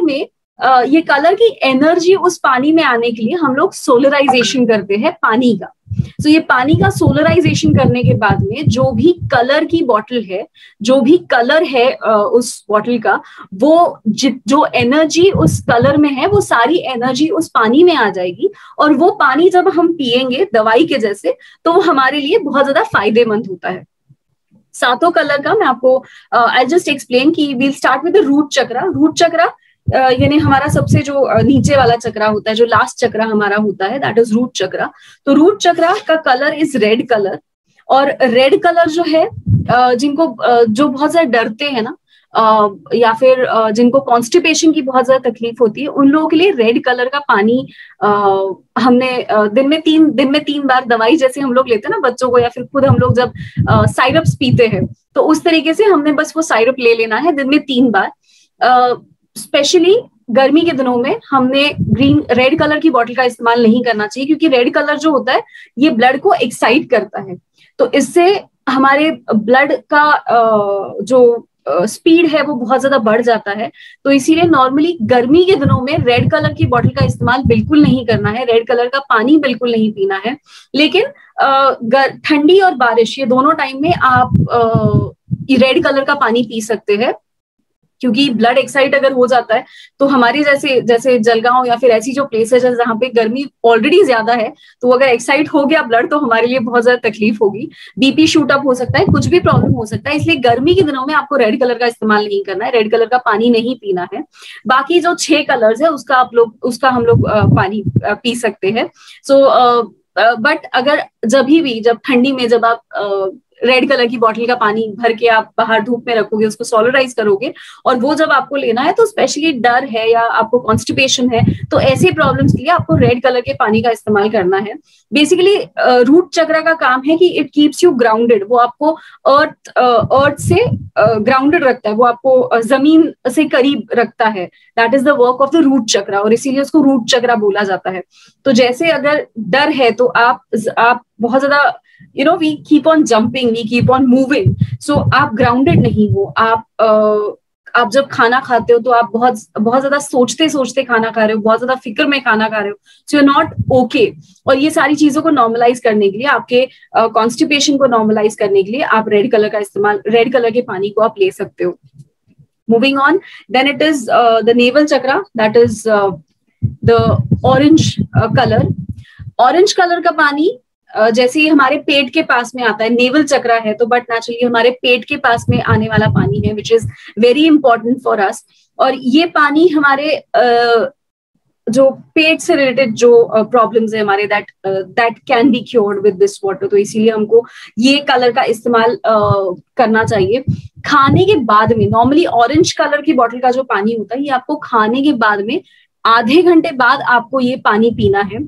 कलर की एनर्जी उस पानी में आने के लिए हम लोग सोलराइजेशन करते हैं पानी का। तो ये पानी का सोलराइजेशन करने के बाद में जो भी कलर की बॉटल है, जो भी कलर है उस बॉटल का, वो जो एनर्जी उस कलर में है वो सारी एनर्जी उस पानी में आ जाएगी, और वो पानी जब हम पिएंगे दवाई के जैसे, तो वो हमारे लिए बहुत ज्यादा फायदेमंद होता है। 7 कलर का मैं आपको आई जस्ट एक्सप्लेन कि we'll start with the root chakra. Root chakra यानी हमारा सबसे जो नीचे वाला चक्रा होता है, जो लास्ट चक्रा हमारा होता है, दैट इज रूट चक्रा। तो रूट चक्रा का कलर इज रेड कलर, और रेड कलर जो है जिनको जो बहुत ज्यादा डरते हैं ना, या फिर जिनको कॉन्स्टिपेशन की बहुत ज्यादा तकलीफ होती है, उन लोगों के लिए रेड कलर का पानी हमने दिन में 3 बार, दवाई जैसे हम लोग लेते हैं ना बच्चों को, या फिर खुद हम लोग जब साइरप्स पीते हैं, तो उस तरीके से हमने बस वो साइरप ले लेना है दिन में 3 बार। स्पेशली गर्मी के दिनों में हमने रेड कलर की बॉटल का इस्तेमाल नहीं करना चाहिए, क्योंकि रेड कलर जो होता है ये ब्लड को एक्साइट करता है, तो इससे हमारे ब्लड का जो स्पीड है वो बहुत ज्यादा बढ़ जाता है। तो इसीलिए नॉर्मली गर्मी के दिनों में रेड कलर की बॉटल का इस्तेमाल बिल्कुल नहीं करना है, रेड कलर का पानी बिल्कुल नहीं पीना है। लेकिन ठंडी और बारिश ये दोनों टाइम में आप रेड कलर का पानी पी सकते हैं, क्योंकि ब्लड एक्साइट अगर हो जाता है तो हमारी जैसे जलगांव या फिर ऐसी जो प्लेसेस है जहाँ पे गर्मी ऑलरेडी ज्यादा है, तो अगर एक्साइट हो गया ब्लड तो हमारे लिए बहुत ज्यादा तकलीफ होगी, बीपी शूट अप हो सकता है, कुछ भी प्रॉब्लम हो सकता है। इसलिए गर्मी के दिनों में आपको रेड कलर का इस्तेमाल नहीं करना है, रेड कलर का पानी नहीं पीना है। बाकी जो 6 कलर्स है उसका हम लोग पानी पी सकते हैं। बट अगर जब ठंडी में जब आप रेड कलर की बॉटल का पानी भर के आप बाहर धूप में रखोगे, उसको सोलराइज करोगे, और वो जब आपको लेना है, तो स्पेशली डर है या आपको कॉन्स्टिपेशन है, तो ऐसे प्रॉब्लम्स के लिए आपको रेड कलर के पानी का इस्तेमाल करना है। बेसिकली रूट चक्र का काम है कि इट कीप्स यू ग्राउंडेड, वो आपको अर्थ से ग्राउंडेड रखता है, वो आपको जमीन से करीब रखता है। That is the work of the root chakra, और इसीलिए उसको रूट चक्र बोला जाता है। तो जैसे अगर डर है तो आप बहुत ज्यादा we keep on jumping, we keep on moving, so आप grounded नहीं हो। आप जब खाना खाते हो तो आप बहुत ज्यादा सोचते खाना खा रहे हो, बहुत ज्यादा फिक्र में खाना खा रहे हो, so you're not okay। और ये सारी चीजों को नॉर्मलाइज करने के लिए, आपके कॉन्स्टिपेशन को नॉर्मलाइज करने के लिए आप रेड कलर के पानी को आप ले सकते हो। Moving on, then it is the navel chakra, that is the orange colour. Orange colour का पानी जैसे ही हमारे पेट के पास में आता है, नेवल चक्रा है तो बट नेचुरली हमारे पेट के पास में आने वाला पानी है, which is very important for us. और ये पानी हमारे जो पेट से रिलेटेड जो प्रॉब्लम्स है हमारे, that can be cured with this water. तो इसीलिए हमको ये कलर का इस्तेमाल करना चाहिए। खाने के बाद में नॉर्मली ऑरेंज कलर की बॉटल का जो पानी होता है, ये आपको खाने के बाद में आधे घंटे बाद आपको ये पानी पीना है।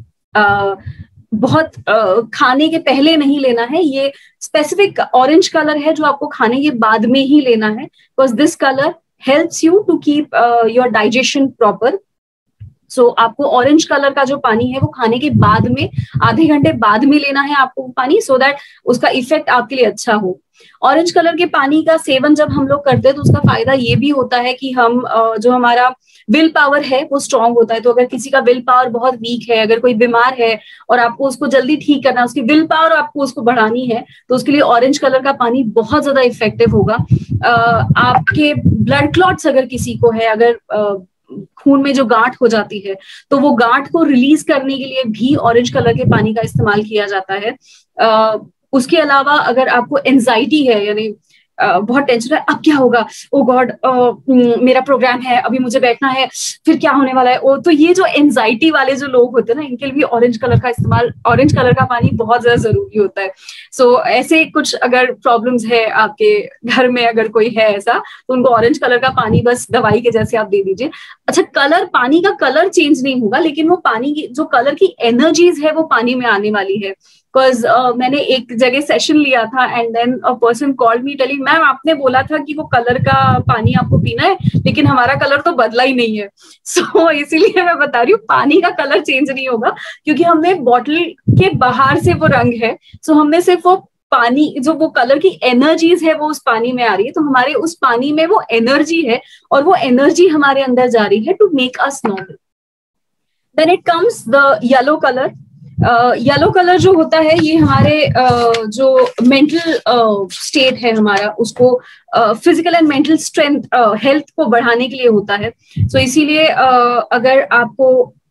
बहुत खाने के पहले नहीं लेना है। ये स्पेसिफिक ऑरेंज कलर है जो आपको खाने के बाद में ही लेना है, because this colour helps you to keep your digestion proper. So आपको ऑरेंज कलर का जो पानी है वो खाने के बाद में, आधे घंटे बाद में लेना है आपको पानी, सो दैट उसका इफेक्ट आपके लिए अच्छा हो। ऑरेंज कलर के पानी का सेवन जब हम लोग करते हैं तो उसका फायदा ये भी होता है कि हम जो हमारा विल पावर है वो स्ट्रांग होता है। तो अगर किसी का विल पावर बहुत वीक है, अगर कोई बीमार है और आपको उसको जल्दी ठीक करना है, उसकी विल पावर आपको उसको बढ़ानी है, तो उसके लिए ऑरेंज कलर का पानी बहुत ज्यादा इफेक्टिव होगा। आपके ब्लड क्लॉट्स अगर किसी को है, अगर खून में जो गांठ हो जाती है, तो वो गांठ को रिलीज करने के लिए भी ऑरेंज कलर के पानी का इस्तेमाल किया जाता है। उसके अलावा अगर आपको एंजाइटी है, यानी बहुत टेंशन है, अब क्या होगा, ओ गॉड मेरा प्रोग्राम है, अभी मुझे बैठना है, फिर क्या होने वाला है, तो ये जो एंजाइटी वाले जो लोग होते हैं ना, इनके लिए भी ऑरेंज कलर का इस्तेमाल, ऑरेंज कलर का पानी बहुत ज्यादा जरूरी होता है। सो ऐसे कुछ अगर प्रॉब्लम्स है आपके घर में, अगर कोई है ऐसा, तो उनको ऑरेंज कलर का पानी बस दवाई के जैसे आप दे दीजिए। अच्छा, कलर, पानी का कलर चेंज नहीं होगा, लेकिन वो पानी की जो कलर की एनर्जीज है वो पानी में आने वाली है। बिकॉज मैंने एक जगह सेशन लिया था and then a person called me telling, ma'am आपने बोला था कि वो कलर का पानी आपको पीना है, लेकिन हमारा कलर तो बदला ही नहीं है। सो इसीलिए मैं बता रही हूँ, पानी का कलर चेंज नहीं होगा, क्योंकि हमने बॉटल के बाहर से वो रंग है, सो हमने सिर्फ वो पानी, जो वो कलर की एनर्जीज है वो उस पानी में आ रही है, तो हमारे उस पानी में वो एनर्जी है और वो एनर्जी हमारे अंदर जा रही है to make us normal. Then it comes the yellow colour. Yellow colour जो होता है, ये हमारे जो मेंटल स्टेट है हमारा, उसको physical and mental strength, health को बढ़ाने के लिए होता है। सो इसीलिए अगर आपको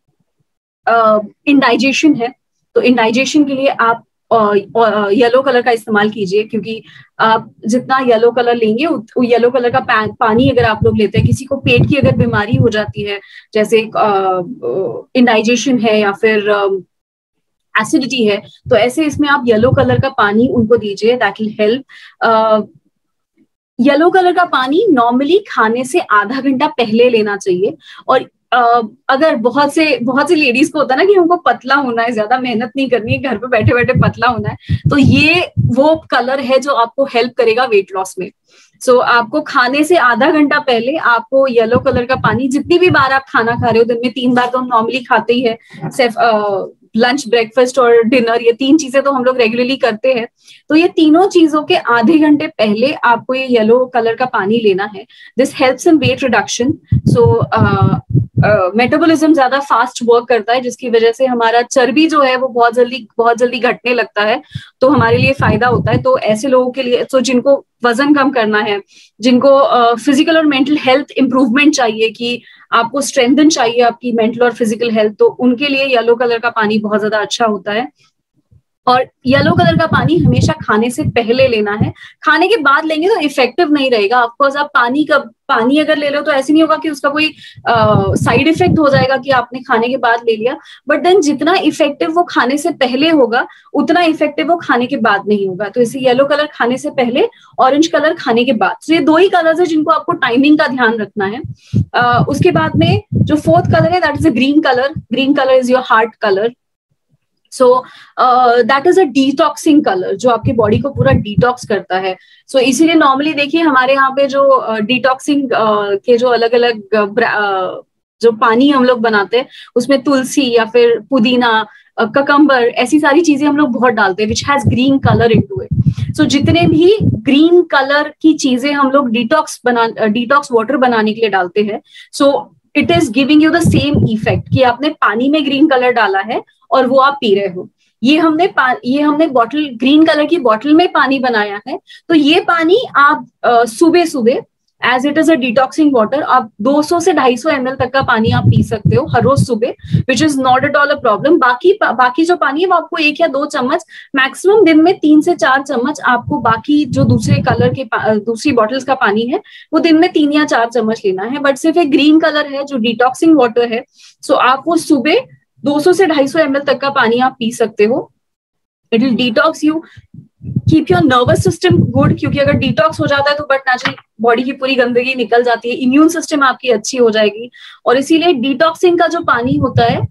इंडाइजेशन है, तो इंडाइजेशन के लिए आप येलो कलर का इस्तेमाल कीजिए, क्योंकि आप जितना येलो कलर लेंगे, येलो कलर का पानी अगर आप लोग लेते हैं, किसी को पेट की अगर बीमारी हो जाती है, जैसे इंडाइजेशन है या फिर एसिडिटी है, तो ऐसे इसमें आप येलो कलर का पानी उनको दीजिए, that will help. Yellow colour का पानी नॉर्मली खाने से आधा घंटा पहले लेना चाहिए। और अगर बहुत से लेडीज को होता है ना कि हमको पतला होना है, ज्यादा मेहनत नहीं करनी है, घर पे बैठे बैठे पतला होना है, तो ये वो कलर है जो आपको हेल्प करेगा वेट लॉस में। सो आपको खाने से आधा घंटा पहले आपको येलो कलर का पानी, जितनी भी बार आप खाना खा रहे हो, दिन में 3 बार तो हम नॉर्मली खाते ही है, सिर्फ लंच, ब्रेकफास्ट और डिनर, ये 3 चीजें तो हम लोग रेगुलरली करते हैं, तो ये तीनों चीजों के आधे घंटे पहले आपको ये येलो कलर का पानी लेना है। This helps in weight reduction. So metabolism ज्यादा फास्ट वर्क करता है, जिसकी वजह से हमारा चर्बी जो है वो बहुत जल्दी घटने लगता है, तो हमारे लिए फायदा होता है। तो ऐसे लोगों के लिए, तो जिनको वजन कम करना है, जिनको फिजिकल और मेंटल हेल्थ इंप्रूवमेंट चाहिए, कि आपको स्ट्रेंथन चाहिए आपकी मेंटल और फिजिकल हेल्थ, तो उनके लिए येलो कलर का पानी बहुत ज्यादा अच्छा होता है। और येलो कलर का पानी हमेशा खाने से पहले लेना है। खाने के बाद लेंगे तो इफेक्टिव नहीं रहेगा। ऑफकोर्स आप पानी अगर ले लो तो ऐसे नहीं होगा कि उसका कोई साइड इफेक्ट हो जाएगा कि आपने खाने के बाद ले लिया, बट देन जितना इफेक्टिव वो खाने से पहले होगा, उतना इफेक्टिव वो खाने के बाद नहीं होगा। तो इसे येलो कलर खाने से पहले, ऑरेंज कलर खाने के बाद। तो ये 2 ही कलर्स है जिनको आपको टाइमिंग का ध्यान रखना है। उसके बाद में जो 4th कलर है, that is a green colour. Green colour is your heart colour. So that is a detoxing colour, जो आपकी बॉडी को पूरा डिटॉक्स करता है। सो इसीलिए नॉर्मली देखिए हमारे यहाँ पे जो डिटॉक्सिंग के जो अलग अलग जो पानी हम लोग बनाते हैं, उसमें तुलसी या फिर पुदीना, ककम्बर, ऐसी सारी चीजें हम लोग बहुत डालते हैं, which has green colour into it. So जितने भी ग्रीन कलर की चीजें हम लोग डिटॉक्स वाटर बनाने के लिए डालते हैं, so it is giving you the same effect कि आपने पानी में ग्रीन कलर डाला है और वो आप पी रहे हो। ये हमने बॉटल, ग्रीन कलर की बॉटल में पानी बनाया है, तो ये पानी आप सुबह सुबह as it is a detoxing water. आप 200 से 250 ml तक का पानी आप पी सकते हो हर रोज सुबह, which is not at all a problem. बाकी जो पानी है वो आपको 1 या 2 चम्मच, मैक्सिमम दिन में 3 से 4 चम्मच आपको बाकी जो दूसरे कलर के दूसरी बॉटल्स का पानी है वो दिन में 3 या 4 चम्मच लेना है। बट सिर्फ एक ग्रीन कलर है जो डिटॉक्सिंग वाटर है, सो आप वो सुबह 200 से 250 ml तक का पानी आप पी सकते हो। It will detox you, keep your nervous system good, क्योंकि अगर डिटॉक्स हो जाता है तो बट नेचुरली बॉडी की पूरी गंदगी निकल जाती है, इम्यून सिस्टम आपकी अच्छी हो जाएगी। और इसीलिए डिटॉक्सिंग का जो पानी होता है,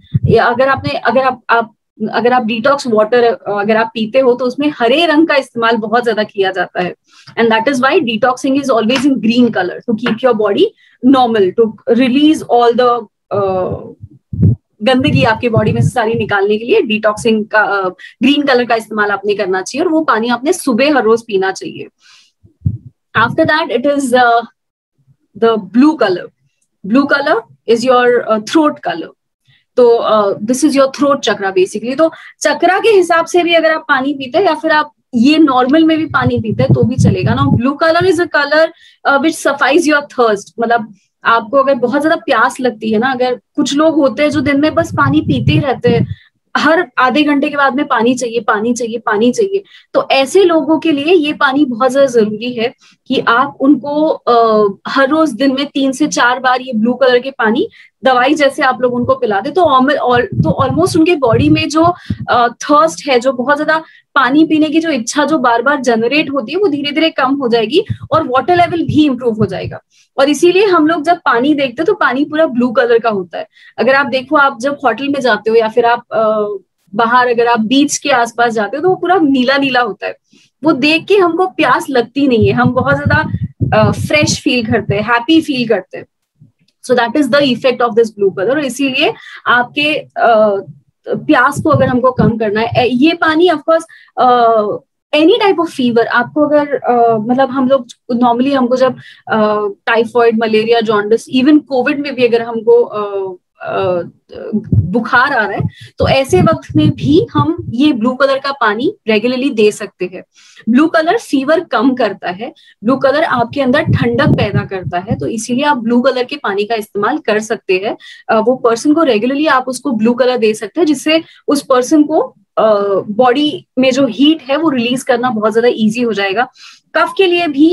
अगर आप डिटॉक्स वाटर अगर आप पीते हो तो उसमें हरे रंग का इस्तेमाल बहुत ज्यादा किया जाता है, and that is why detoxing is always in green colour, to keep your body normal, to release all the गंदगी आपकी बॉडी में से सारी निकालने के लिए डिटॉक्सिंग का ग्रीन कलर का इस्तेमाल आपने करना चाहिए, और वो पानी आपने सुबह हर रोज पीना चाहिए। After that it is the blue colour. Blue colour is your throat colour, तो this is your throat chakra basically. तो चक्रा के हिसाब से भी अगर आप पानी पीते हैं या फिर आप ये नॉर्मल में भी पानी पीते हैं तो भी चलेगा ना। Blue colour is a colour which suffices your thirst, मतलब आपको अगर बहुत ज्यादा प्यास लगती है ना, अगर कुछ लोग होते हैं जो दिन में बस पानी पीते ही रहते हैं, हर आधे घंटे के बाद में पानी चाहिए पानी चाहिए पानी चाहिए, तो ऐसे लोगों के लिए ये पानी बहुत ज्यादा जरूरी है कि आप उनको हर रोज दिन में 3 से 4 बार ये ब्लू कलर के पानी दवाई जैसे आप लोग उनको पिला दे, तो ऑलमोस्ट उनके बॉडी में जो थर्स्ट है, जो बहुत ज्यादा पानी पीने की जो इच्छा जो बार बार जनरेट होती है, वो धीरे धीरे कम हो जाएगी और वाटर लेवल भी इंप्रूव हो जाएगा। और इसीलिए हम लोग जब पानी देखते हैं तो पानी पूरा ब्लू कलर का होता है। अगर आप देखो, आप जब होटल में जाते हो या फिर आप बाहर अगर आप बीच के आसपास जाते हो तो वो पूरा नीला नीला होता है। वो देख के हमको प्यास लगती नहीं है, हम बहुत ज्यादा फ्रेश फील करते हैं, हैप्पी फील करते हैं। So that is the effect of this blue colour. इसीलिए आपके प्यास को अगर हमको कम करना है, ये पानी of course any type of fever आपको अगर मतलब हम लोग नॉर्मली हमको जब typhoid, malaria, jaundice, even Covid में भी अगर हमको बुखार आ रहा है तो ऐसे वक्त में भी हम ये ब्लू कलर का पानी रेगुलरली दे सकते हैं। ब्लू कलर फीवर कम करता है, ब्लू कलर आपके अंदर ठंडक पैदा करता है, तो इसीलिए आप ब्लू कलर के पानी का इस्तेमाल कर सकते हैं। वो पर्सन को रेगुलरली आप उसको ब्लू कलर दे सकते हैं, जिससे उस पर्सन को बॉडी में जो हीट है वो रिलीज करना बहुत ज्यादा इजी हो जाएगा। कफ के लिए भी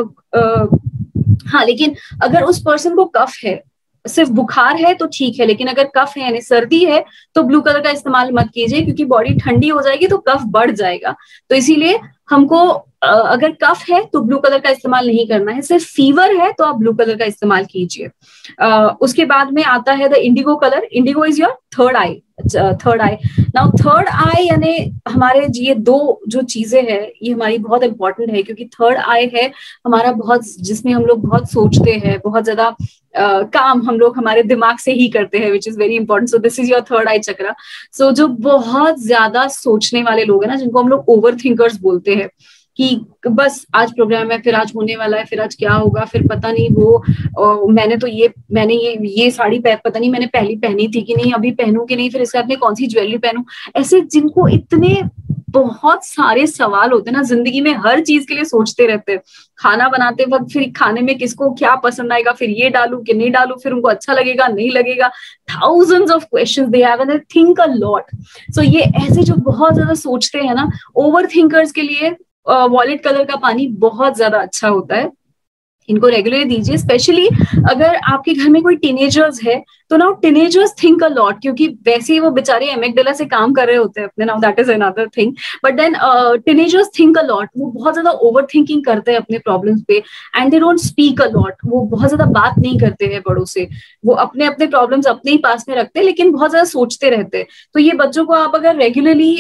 हाँ, लेकिन अगर उस पर्सन को कफ है, सिर्फ बुखार है तो ठीक है, लेकिन अगर कफ है यानी सर्दी है तो ब्लू कलर का इस्तेमाल मत कीजिए, क्योंकि बॉडी ठंडी हो जाएगी तो कफ बढ़ जाएगा। तो इसीलिए हमको अगर कफ है तो ब्लू कलर का इस्तेमाल नहीं करना है, सिर्फ फीवर है तो आप ब्लू कलर का इस्तेमाल कीजिए। उसके बाद में आता है the indigo colour. Indigo is your third eye. Third eye, now third eye यानी हमारे ये दो जो चीजें हैं ये हमारी बहुत इंपॉर्टेंट है, क्योंकि थर्ड आई है हमारा बहुत, जिसमें हम लोग बहुत सोचते हैं, बहुत ज्यादा काम हम लोग हमारे दिमाग से ही करते हैं, which is very important. So this is your third eye chakra. So जो बहुत ज्यादा सोचने वाले लोग हैं ना, जिनको हम लोग ओवर थिंकर्स बोलते हैं, कि बस आज प्रोग्राम है, फिर आज होने वाला है, फिर आज क्या होगा, फिर पता नहीं वो मैंने ये साड़ी पता नहीं मैंने पहली पहनी थी कि नहीं, अभी पहनूं कि नहीं, फिर इसके बाद में कौन सी ज्वेलरी पहनूं। ऐसे जिनको इतने बहुत सारे सवाल होते हैं ना, जिंदगी में हर चीज के लिए सोचते रहते हैं। खाना बनाते वक्त फिर खाने में किसको क्या पसंद आएगा, फिर ये डालूं कि नहीं डालूं, फिर उनको अच्छा लगेगा नहीं लगेगा, thousands of questions they have and they think a lot. So ये ऐसे जो बहुत ज्यादा सोचते हैं ना, ओवर थिंकर्स के लिए वॉलेट कलर का पानी बहुत ज्यादा अच्छा होता है। इनको रेगुलरली दीजिए, स्पेशली अगर आपके घर में कोई टीनेजर्स है तो now teenagers think a lot, क्योंकि वैसे ही वो बेचारे एमेगडाला से काम कर रहे होते हैं अपने, now that is another thing, but then teenagers think a lot. वो बहुत ज्यादा ओवर थिंकिंग करते हैं अपने प्रॉब्लम्स पे, and they don't speak a lot. वो बहुत ज्यादा बात नहीं करते हैं बड़ों से, वो अपने अपने प्रॉब्लम्स अपने ही पास में रखते हैं, लेकिन बहुत ज्यादा सोचते रहते हैं। तो ये बच्चों को आप अगर रेगुलरली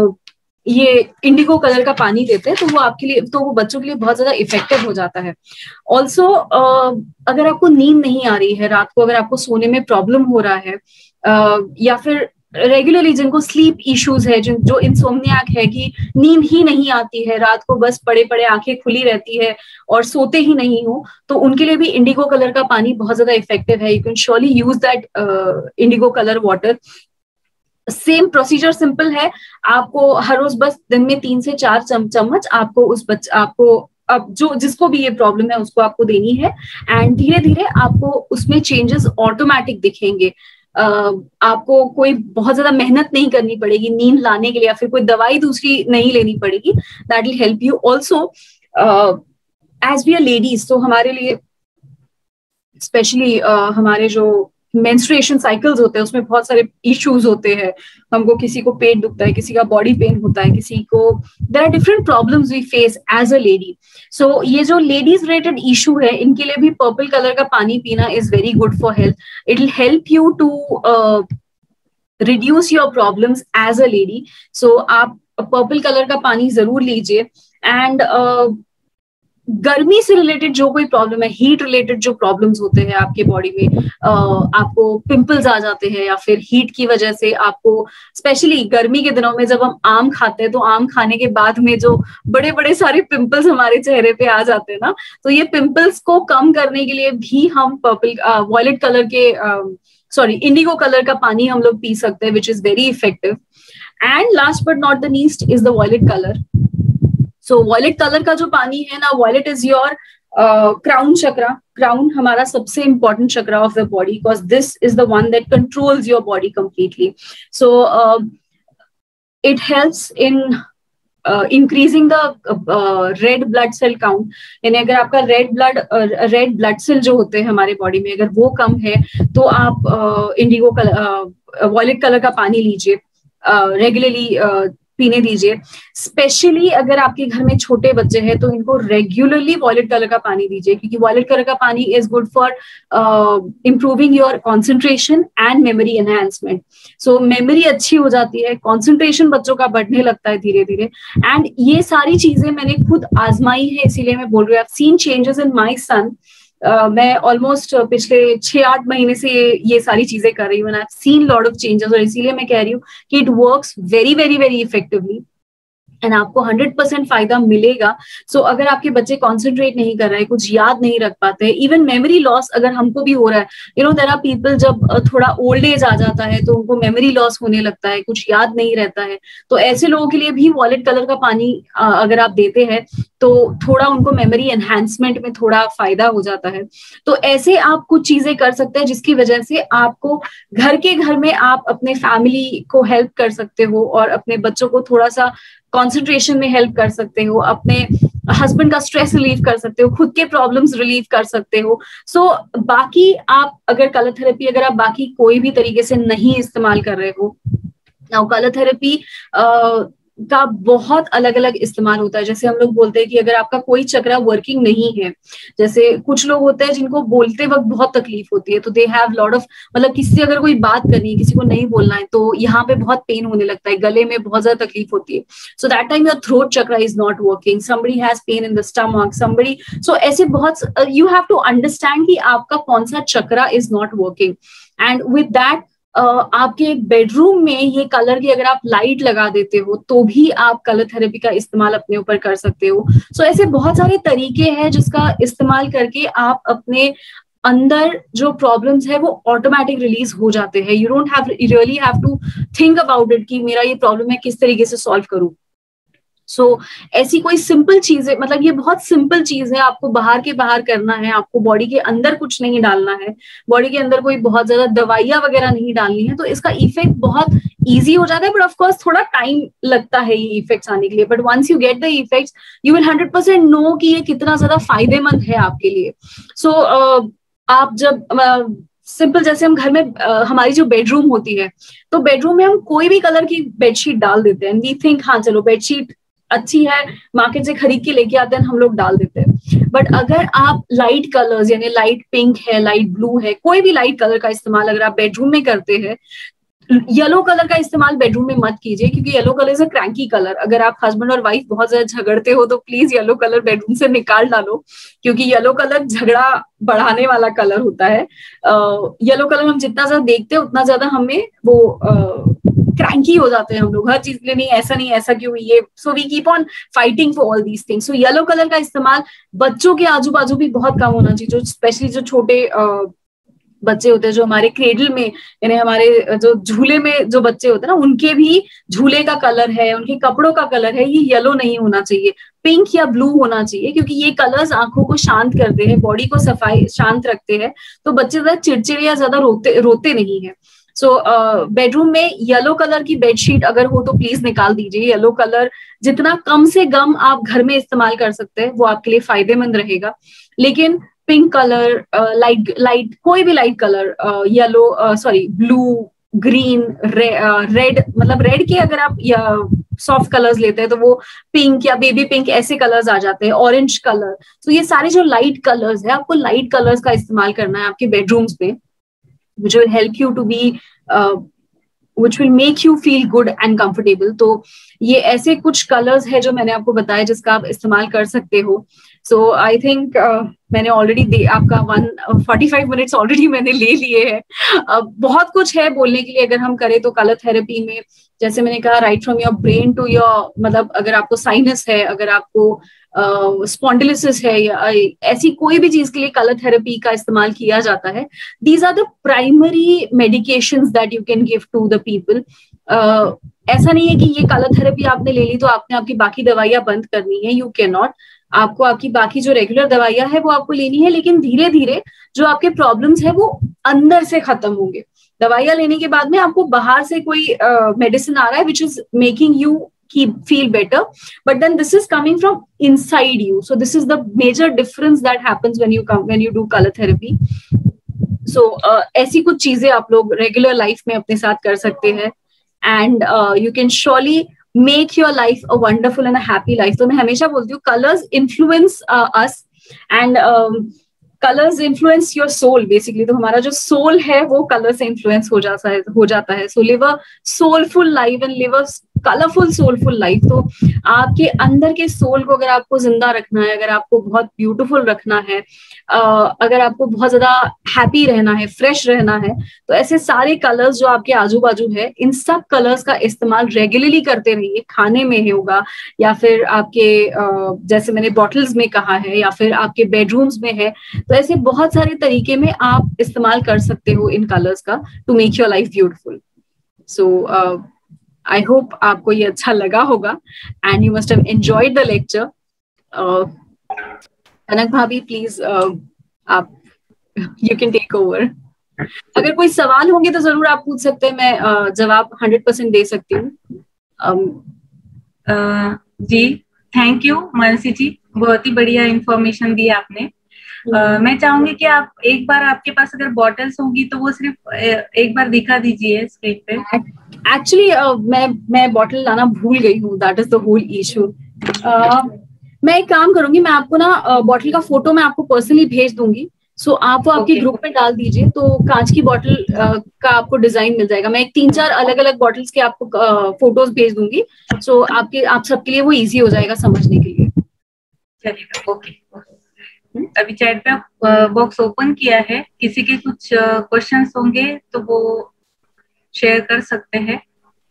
ये इंडिगो कलर का पानी देते हैं तो वो आपके लिए, तो वो बच्चों के लिए बहुत ज्यादा इफेक्टिव हो जाता है। ऑल्सो अगर आपको नींद नहीं आ रही है रात को, अगर आपको सोने में प्रॉब्लम हो रहा है, या फिर रेगुलरली जिनको स्लीप इश्यूज है, जो इंसोम्नियाक है कि नींद ही नहीं आती है रात को, बस पड़े पड़े आंखें खुली रहती है और सोते ही नहीं हो, तो उनके लिए भी इंडिगो कलर का पानी बहुत ज्यादा इफेक्टिव है। You can surely use that indigo colour water. Same procedure simple है, आपको हर रोज बस दिन में 3 से 4 चम्मच आपको अब जो जिसको भी ये प्रॉब्लम है उसको आपको देनी है, एंड धीरे धीरे आपको उसमें चेंजेस ऑटोमेटिक दिखेंगे। आपको कोई बहुत ज्यादा मेहनत नहीं करनी पड़ेगी नींद लाने के लिए, या फिर कोई दवाई दूसरी नहीं लेनी पड़ेगी। That will help you also as we are ladies. तो हमारे लिए स्पेशली हमारे जो मेंस्ट्रुएशन साइकिल्स होते हैं उसमें बहुत सारे इश्यूज होते हैं। हमको किसी को पेट दुखता है, किसी का बॉडी पेन होता है, किसी को there are different problems we face as a lady. So ये जो लेडीज रिलेटेड इशू है इनके लिए भी पर्पल कलर का पानी पीना is very good for health. It will help you to reduce your problems as a lady. So आप पर्पल कलर का पानी जरूर लीजिए। एंड गर्मी से रिलेटेड जो कोई प्रॉब्लम है, हीट रिलेटेड जो प्रॉब्लम्स होते हैं आपके बॉडी में, आपको पिंपल्स आ जाते हैं या फिर हीट की वजह से आपको, स्पेशली गर्मी के दिनों में जब हम आम खाते हैं तो आम खाने के बाद में जो बड़े बड़े सारे पिंपल्स हमारे चेहरे पे आ जाते हैं ना, तो ये पिंपल्स को कम करने के लिए भी हम वॉयलेट कलर के इंडिगो कलर का पानी हम लोग पी सकते हैं, which is very effective. And last but not the least is the violet colour. So violet colour का जो पानी है ना, violet is your crown chakra. Crown हमारा सबसे important chakra of the body, because this is the one that controls your body completely. So it helps in increasing the red blood cell count. यानी अगर आपका रेड ब्लड सेल जो होते हैं हमारे body में अगर वो कम है तो आप इंडिगो कलर वॉयलेट कलर का पानी लीजिए, रेगुलरली पीने दीजिए। स्पेशली अगर आपके घर में छोटे बच्चे हैं तो इनको रेगुलरली वॉयलेट कलर का पानी दीजिए, क्योंकि वॉयलेट कलर का पानी is good for improving your concentration and memory enhancement. So memory अच्छी हो जाती है, कॉन्सेंट्रेशन बच्चों का बढ़ने लगता है धीरे धीरे। एंड ये सारी चीजें मैंने खुद आजमाई है, इसीलिए मैं बोल रही हूँ। I have seen changes in my son. मैं ऑलमोस्ट पिछले 6-8 महीने से ये सारी चीजें कर रही हूँ। I have seen lot of changes, और इसीलिए मैं कह रही हूँ कि it works very very very effectively and आपको 100% फायदा मिलेगा। सो अगर आपके बच्चे कॉन्सेंट्रेट नहीं कर रहे हैं, कुछ याद नहीं रख पाते, इवन मेमोरी लॉस अगर हमको भी हो रहा है, you know there are people जब थोड़ा ओल्ड एज आ जाता है तो उनको मेमोरी लॉस होने लगता है, कुछ याद नहीं रहता है, तो ऐसे लोगों के लिए भी वॉयलेट कलर का पानी अगर आप देते हैं तो थोड़ा उनको मेमोरी एनहांसमेंट में थोड़ा फायदा हो जाता है। तो ऐसे आप कुछ चीजें कर सकते हैं जिसकी वजह से आपको घर में आप अपने फैमिली को हेल्प कर सकते हो और अपने बच्चों को थोड़ा सा कॉन्सेंट्रेशन में हेल्प कर सकते हो, अपने हस्बैंड का स्ट्रेस रिलीव कर सकते हो, खुद के प्रॉब्लम्स रिलीव कर सकते हो। सो बाकी आप अगर कलर थेरेपी अगर आप बाकी कोई भी तरीके से नहीं इस्तेमाल कर रहे हो, नाउ कलर थेरेपी का बहुत अलग अलग इस्तेमाल होता है। जैसे हम लोग बोलते हैं कि अगर आपका कोई चक्रा वर्किंग नहीं है, जैसे कुछ लोग होते हैं जिनको बोलते वक्त बहुत तकलीफ होती है, तो दे हैव लॉट ऑफ, मतलब किसी से अगर कोई बात करनी है, किसी को नहीं बोलना है, तो यहाँ पे बहुत पेन होने लगता है, गले में बहुत ज्यादा तकलीफ होती है। So that time your throat chakra is not working, somebody has pain in the stomach, somebody, so ऐसे बहुत, यू हैव टू अंडरस्टैंड कि आपका कौन सा chakra is not working. And with that आपके बेडरूम में ये कलर की अगर आप लाइट लगा देते हो तो भी आप कलर थेरेपी का इस्तेमाल अपने ऊपर कर सकते हो। सो ऐसे बहुत सारे तरीके हैं जिसका इस्तेमाल करके आप अपने अंदर जो प्रॉब्लम्स है वो ऑटोमेटिक रिलीज हो जाते हैं। You don't have really have to think about it कि मेरा ये प्रॉब्लम है किस तरीके से सॉल्व करूं। सो ऐसी कोई सिंपल चीज है, मतलब ये बहुत सिंपल चीज है, आपको बाहर के बाहर करना है, आपको बॉडी के अंदर कुछ नहीं डालना है, बॉडी के अंदर कोई बहुत ज्यादा दवाइयां वगैरह नहीं डालनी है, तो इसका इफेक्ट बहुत इजी हो जाता है। बट ऑफ कोर्स थोड़ा टाइम लगता है ये इफेक्ट्स आने के लिए, but once you get the effects you will 100% know कि ये कितना ज्यादा फायदेमंद है आपके लिए। सो आप जब सिंपल जैसे हम घर में हमारी जो बेडरूम होती है, तो बेडरूम में हम कोई भी कलर की बेडशीट डाल देते हैं, वी थिंक हाँ चलो बेडशीट अच्छी है, मार्केट से खरीद के लेके आते हैं, हम लोग डाल देते हैं। बट अगर आप लाइट कलर्स यानी लाइट पिंक है, लाइट ब्लू है, कोई भी लाइट कलर का इस्तेमाल अगर आप बेडरूम में करते हैं, येलो कलर का इस्तेमाल बेडरूम में मत कीजिए, क्योंकि yellow colour is a cranky colour. अगर आप हस्बैंड और वाइफ बहुत ज्यादा झगड़ते हो तो प्लीज येलो कलर बेडरूम से निकाल डालो, क्योंकि येलो कलर झगड़ा बढ़ाने वाला कलर होता है। येलो कलर हम जितना ज्यादा देखते हैं उतना ज्यादा हमें वो क्रैंकी हो जाते हैं हम लोग, हर चीज के लिए नहीं ऐसा नहीं ऐसा क्यों ये, so we keep on fighting for all these things. So yellow colour का इस्तेमाल बच्चों के आजू बाजू भी बहुत कम होना चाहिए, जो स्पेशली जो छोटे बच्चे होते हैं जो हमारे क्रेडल में, यानी हमारे जो झूले में जो बच्चे होते हैं ना, उनके भी झूले का कलर है, उनके कपड़ों का कलर है, ये येलो नहीं होना चाहिए, पिंक या ब्लू होना चाहिए, क्योंकि ये कलर्स आंखों को शांत करते हैं, बॉडी को सफाई शांत रखते हैं, तो बच्चे ज्यादा चिड़चिड़े या ज्यादा रोते नहीं है। सो बेडरूम में येलो कलर की बेडशीट अगर हो तो प्लीज निकाल दीजिए। येलो कलर जितना कम से कम आप घर में इस्तेमाल कर सकते हैं वो आपके लिए फायदेमंद रहेगा। लेकिन पिंक कलर, लाइट कोई भी light colour, yellow sorry blue, green, red, मतलब रेड के अगर आप सॉफ्ट कलर्स लेते हैं तो वो पिंक या बेबी पिंक ऐसे कलर्स आ जाते हैं, ऑरेंज कलर। तो ये सारे जो लाइट कलर्स है, आपको लाइट कलर्स का इस्तेमाल करना है आपके बेडरूम्स में, which will help you to be which will make you feel good and comfortable। तो ये ऐसे कुछ कलर्स है जो मैंने आपको बताया जिसका आप इस्तेमाल कर सकते हो। सो आई थिंक मैंने ऑलरेडी आपका 145 मिनट्स ऑलरेडी मैंने ले लिए हैं। बहुत कुछ है बोलने के लिए अगर हम करें तो कलर थेरेपी में, जैसे मैंने कहा, right from your brain to your, मतलब अगर आपको साइनस है, अगर आपको स्पॉन्डिलिसिस है, या ऐसी कोई भी चीज के लिए कलर थेरेपी का इस्तेमाल किया जाता है। These are the primary medications that you can give to the people. ऐसा नहीं है कि ये कलर थेरेपी आपने ले ली तो आपने आपकी बाकी दवाइयां बंद करनी है, यू कैन नॉट। आपको आपकी बाकी जो रेगुलर दवाइयां है वो आपको लेनी है, लेकिन धीरे धीरे जो आपके प्रॉब्लम्स है वो अंदर से खत्म होंगे। दवाइयां लेने के बाद में आपको बाहर से कोई मेडिसिन आ रहा है which is making you feel better, but then this is coming from inside you. So this is the major difference that happens when you do color therapy. So ऐसी कुछ चीजें आप लोग रेगुलर लाइफ में अपने साथ कर सकते हैं, and you can surely make your life a wonderful and a happy life. तो मैं हमेशा बोलती हूँ colors influence us and colours influence your soul basically. तो हमारा जो सोल है वो कलर से इन्फ्लुएंस हो जाता है। So live a soulful life and live a colourful soulful life. तो आपके अंदर के सोल को अगर आपको जिंदा रखना है, अगर आपको बहुत ब्यूटीफुल रखना है, अगर आपको बहुत ज्यादा हैप्पी रहना है, फ्रेश रहना है, तो ऐसे सारे कलर्स जो आपके आजू बाजू है, इन सब कलर्स का इस्तेमाल रेगुलरली करते रहिए। खाने में होगा, या फिर आपके जैसे मैंने बॉटल्स में कहा है, या फिर आपके बेडरूम्स में है, तो ऐसे बहुत सारे तरीके में आप इस्तेमाल कर सकते हो इन कलर्स का to make your life beautiful. So I hope आपको ये अच्छा लगा होगा and you must have enjoyed the lecture. Kanak भाभी प्लीज आप यू कैन टेक ओवर। अगर कोई सवाल होंगे तो जरूर आप पूछ सकते हैं, मैं जवाब 100% दे सकती हूँ। जी थैंक यू मानसी जी, बहुत ही बढ़िया इंफॉर्मेशन दी आपने। मैं चाहूंगी कि आप एक बार, आपके पास अगर बॉटल्स होंगी तो वो सिर्फ एक बार दिखा दीजिए स्क्रीन पे। एक्चुअली मैं बॉटल लाना भूल गई हूँ, that is the whole issue. मैं एक काम करूंगी, मैं आपको ना बॉटल का फोटो मैं आपको पर्सनली भेज दूंगी। सो आप वो आपके ग्रुप में डाल दीजिए, तो कांच की बॉटल का आपको डिजाइन मिल जाएगा। मैं 3-4 अलग अलग बॉटल्स के आपको फोटोज भेज दूंगी। सो आप सबके लिए वो इजी हो जाएगा समझने के लिए। चलिए ओके। अभी चैट पे बॉक्स ओपन किया है, किसी के कुछ क्वेश्चंस होंगे तो वो शेयर कर सकते हैं।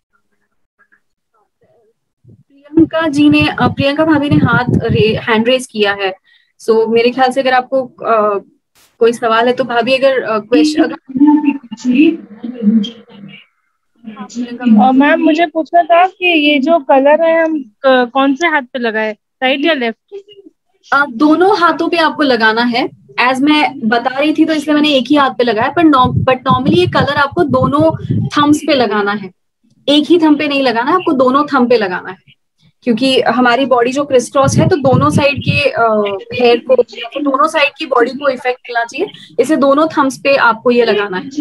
प्रियंका भाभी ने हैंड रेज किया है। सो मेरे ख्याल से अगर आपको कोई सवाल है तो भाभी अगर क्वेश्चन। मैम मुझे पूछना था कि ये जो कलर है हम कौन से हाथ पे लगाए, राइट या लेफ्ट? दोनों हाथों पे आपको लगाना है। एज मैं बता रही थी तो इसलिए मैंने एक ही हाथ पे लगाया, बट नॉर्मली ये कलर आपको दोनों थम्स पे लगाना है, एक ही थंब पे नहीं लगाना है, आपको दोनों थंब पे लगाना है, क्योंकि हमारी बॉडी जो क्रिस क्रॉस है तो दोनों साइड के हेयर को, दोनों साइड की बॉडी को इफेक्ट मिलना चाहिए, इसे दोनों थम्स पे आपको ये लगाना है।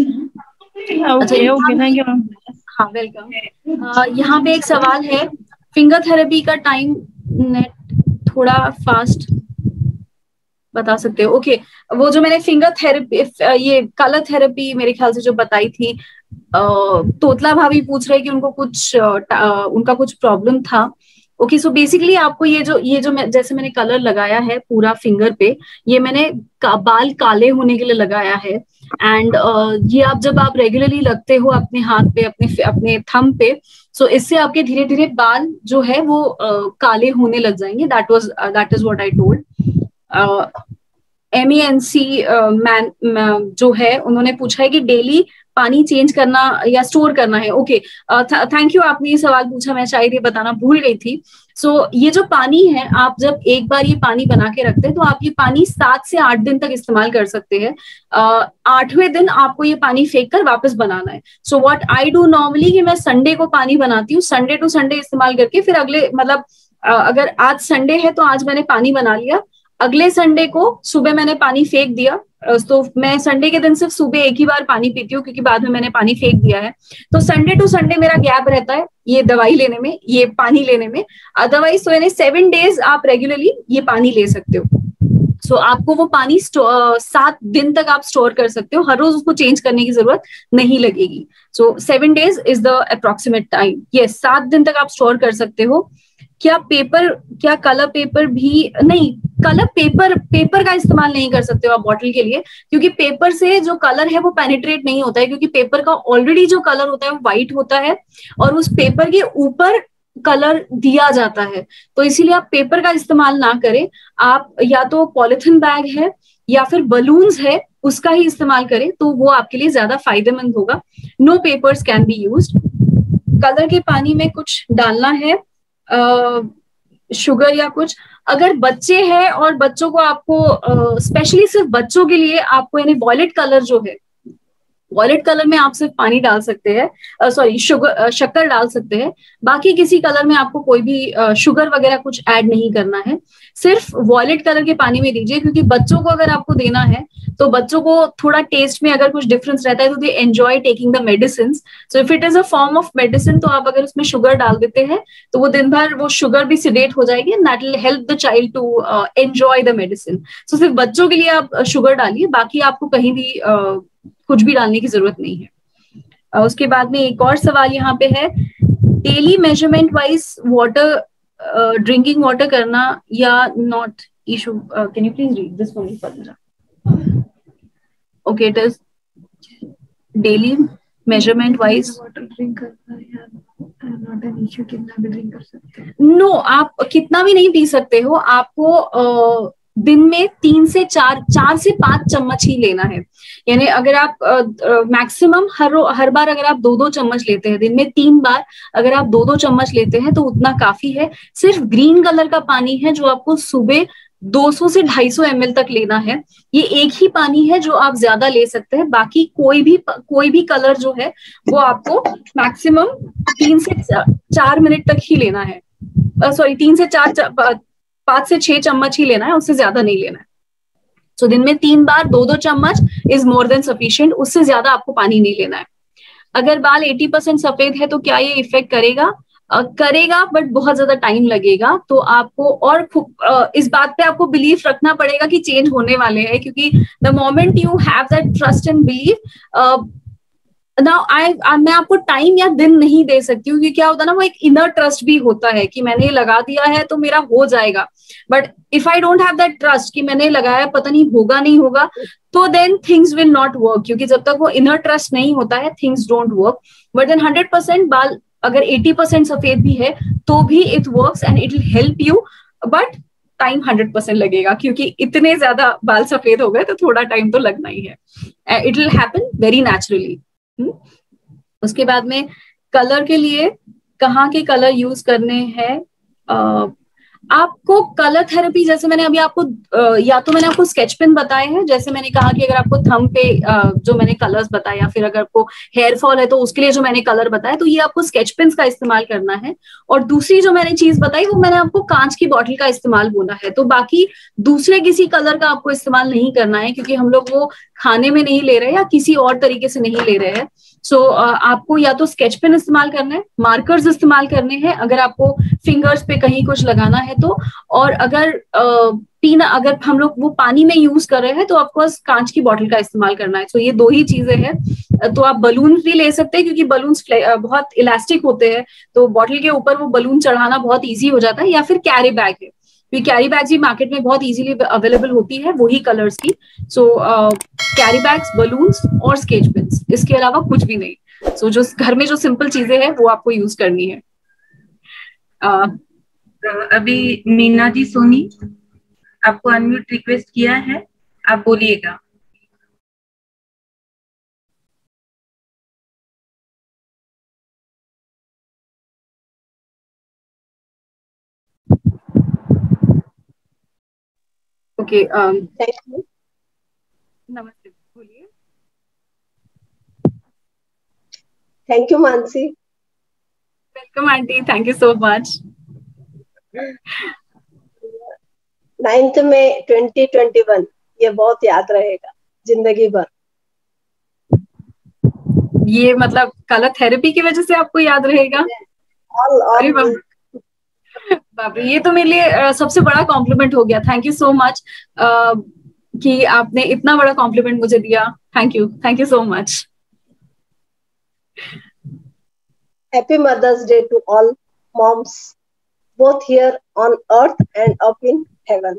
हाँ वेलकम। यहाँ पे एक सवाल है, फिंगर थेरेपी का टाइम नेट थोड़ा फास्ट बता सकते हो? ओके, वो जो मैंने फिंगर थेरेपी, ये कलर थेरेपी मेरे ख्याल से जो बताई थी, तोतला भाभी पूछ रहे कि उनका कुछ प्रॉब्लम था। ओके, सो बेसिकली आपको ये जो जैसे मैंने कलर लगाया है पूरा फिंगर पे, ये मैंने बाल काले होने के लिए लगाया है। एंड ये जब आप रेगुलरली लगते हो अपने हाथ पे, अपने थंब पे, सो इससे आपके धीरे धीरे बाल जो है वो काले होने लग जाएंगे। That is what I told. MENC man जो है उन्होंने पूछा है कि डेली पानी चेंज करना या स्टोर करना है। ओके, थैंक यू, आपने ये सवाल पूछा, मैं शायद ये बताना भूल गई थी। सो ये जो पानी है, आप जब एक बार ये पानी बना के रखते हैं तो आप ये पानी 7 से 8 दिन तक इस्तेमाल कर सकते हैं। 8वें दिन आपको ये पानी फेंक कर वापस बनाना है। So what I do normally कि मैं संडे को पानी बनाती हूँ, संडे टू संडे इस्तेमाल करके फिर अगले मतलब अगर आज संडे है तो आज मैंने पानी बना लिया, अगले संडे को सुबह मैंने पानी फेंक दिया। तो मैं संडे के दिन सिर्फ सुबह एक ही बार पानी पीती हूँ क्योंकि बाद में मैंने पानी फेंक दिया है। तो संडे टू संडे मेरा गैप रहता है ये दवाई लेने में, ये पानी लेने में। अदरवाइज तो यानी 7 डेज आप रेगुलरली ये पानी ले सकते हो। सो आपको वो पानी 7 दिन तक आप स्टोर कर सकते हो, हर रोज उसको चेंज करने की जरूरत नहीं लगेगी। So 7 days is the approximate time. Yes, 7 दिन तक आप स्टोर कर सकते हो। क्या कलर पेपर भी नहीं, कलर पेपर का इस्तेमाल नहीं कर सकते हो आप बॉटल के लिए, क्योंकि पेपर से जो कलर है वो पेनिट्रेट नहीं होता है, क्योंकि पेपर का ऑलरेडी जो कलर होता है वो व्हाइट होता है और उस पेपर के ऊपर कलर दिया जाता है। तो इसीलिए आप पेपर का इस्तेमाल ना करें, आप या तो पॉलिथीन बैग है या फिर बलून्स है उसका ही इस्तेमाल करें, तो वो आपके लिए ज्यादा फायदेमंद होगा। No papers can be used. Colour के पानी में कुछ डालना है, शुगर या कुछ, अगर बच्चे हैं और बच्चों को आपको स्पेशली सिर्फ बच्चों के लिए आपको यानी वॉयलेट कलर जो है, वॉयलेट कलर में आप सिर्फ पानी डाल सकते हैं, सॉरी शक्कर डाल सकते हैं। बाकी किसी कलर में आपको कोई भी शुगर वगैरह कुछ ऐड नहीं करना है, सिर्फ वॉयलेट कलर के पानी में दीजिए, क्योंकि बच्चों को अगर आपको देना है तो बच्चों को थोड़ा टेस्ट में अगर कुछ डिफरेंस रहता है तो they enjoy taking the medicine. So if it is a form of medicine तो आप अगर उसमें शुगर डाल देते हैं तो वो दिन भर वो शुगर भी सिडेट हो जाएगी and that will help the child to enjoy the medicine. So सिर्फ बच्चों के लिए आप शुगर डालिए, बाकी आपको कहीं भी कुछ भी डालने की जरूरत नहीं है। उसके बाद में एक और सवाल यहाँ पे है, daily measurement wise water drinking water करना या not issue, can you please read this for me further? Okay, it is daily measurement wise water drink करना या नॉट एन इशू, कितना भी ड्रिंक कर सकते हैं? नो, आप कितना भी नहीं पी सकते हो, आपको दिन में 3 से 4 से 5 चम्मच ही लेना है। यानी अगर आप मैक्सिमम हर बार अगर आप 2-2 चम्मच लेते हैं, दिन में 3 बार अगर आप 2-2 चम्मच लेते हैं तो उतना काफी है। सिर्फ ग्रीन कलर का पानी है जो आपको सुबह 200 से 250 ml तक लेना है। ये एक ही पानी है जो आप ज्यादा ले सकते हैं, बाकी कोई भी कलर जो है वो आपको मैक्सिमम 3 से 4 मिनट तक ही लेना है। सॉरी 3 से 5 से 6 चम्मच ही लेना है, उससे ज्यादा नहीं लेना है। सो दिन में 3 बार 2-2 चम्मच इज मोर देन सफिशिएंट, उससे ज्यादा आपको पानी नहीं लेना है। अगर बाल 80% सफेद है तो क्या ये इफेक्ट करेगा? करेगा, बट बहुत ज्यादा टाइम लगेगा। तो आपको और इस बात पे आपको बिलीफ रखना पड़ेगा कि चेंज होने वाले हैं, क्योंकि the moment you have that trust and believe, now मैं आपको टाइम या दिन नहीं दे सकती हूँ, क्योंकि क्या होता है ना, वो एक इनर ट्रस्ट भी होता है कि मैंने लगा दिया है तो मेरा हो जाएगा। But if I don't have that trust कि मैंने लगाया पता नहीं होगा नहीं होगा, तो then things will not work, क्योंकि जब तक वो इनर ट्रस्ट नहीं होता है things don't work. But then 100% बाल अगर 80% सफेद भी है तो भी it works and it will help you, but time 100% लगेगा, क्योंकि इतने ज्यादा बाल सफेद हो गए तो थोड़ा टाइम तो लगना ही है। It will happen very naturally. उसके बाद में कलर के लिए कहाँ के कलर यूज करने हैं? आपको कलर थेरेपी, जैसे मैंने अभी आपको या तो मैंने आपको स्केच पेन बताए हैं, जैसे मैंने कहा कि अगर आपको थंब पे जो मैंने कलर्स बताए, या फिर अगर आपको हेयर फॉल है तो उसके लिए जो मैंने कलर बताया, तो ये आपको स्केच पेन्स का इस्तेमाल करना है। और दूसरी जो मैंने चीज बताई वो मैंने आपको कांच की बॉटल का इस्तेमाल बोला है। तो बाकी दूसरे किसी कलर का आपको इस्तेमाल नहीं करना है, क्योंकि हम लोग वो खाने में नहीं ले रहे या किसी और तरीके से नहीं ले रहे हैं। सो आपको या तो स्केच पेन इस्तेमाल करना है, मार्कर्स इस्तेमाल करने हैं अगर आपको फिंगर्स पे कहीं कुछ लगाना है तो, और अगर अगर हम लोग वो पानी में यूज कर रहे हैं तो ऑफकोर्स कांच की बॉटल का इस्तेमाल करना है। सो ये 2 ही चीजें हैं। तो आप बलून भी ले सकते हैं, क्योंकि बलून्स बहुत इलास्टिक होते हैं, तो बॉटल के ऊपर वो बलून चढ़ाना बहुत ईजी हो जाता है। या फिर कैरी बैग है, क्योंकि कैरी बैग्स भी मार्केट में बहुत इजीली अवेलेबल होती है वही कलर्स की। सो कैरी बैग्स, बलून्स और स्केच पेन्स, इसके अलावा कुछ भी नहीं। सो जो घर में जो सिंपल चीजें हैं वो आपको यूज करनी है। अभी मीना जी सोनी आपको अनम्यूट रिक्वेस्ट किया है, आप बोलिएगा। ओके, नमस्ते, बोलिए। Thank you Mansi. Welcome aunty, thank you so much. 9th में 2021 ये बहुत याद रहेगा जिंदगी भर। ये मतलब कलर थेरेपी की वजह से आपको याद रहेगा? अरे बाप रे, ये तो मेरे लिए सबसे बड़ा कॉम्प्लीमेंट हो गया। थैंक यू सो मच कि आपने इतना बड़ा कॉम्प्लीमेंट मुझे दिया। Thank you so much. Happy Mother's Day to all moms, both here on earth and up in heaven.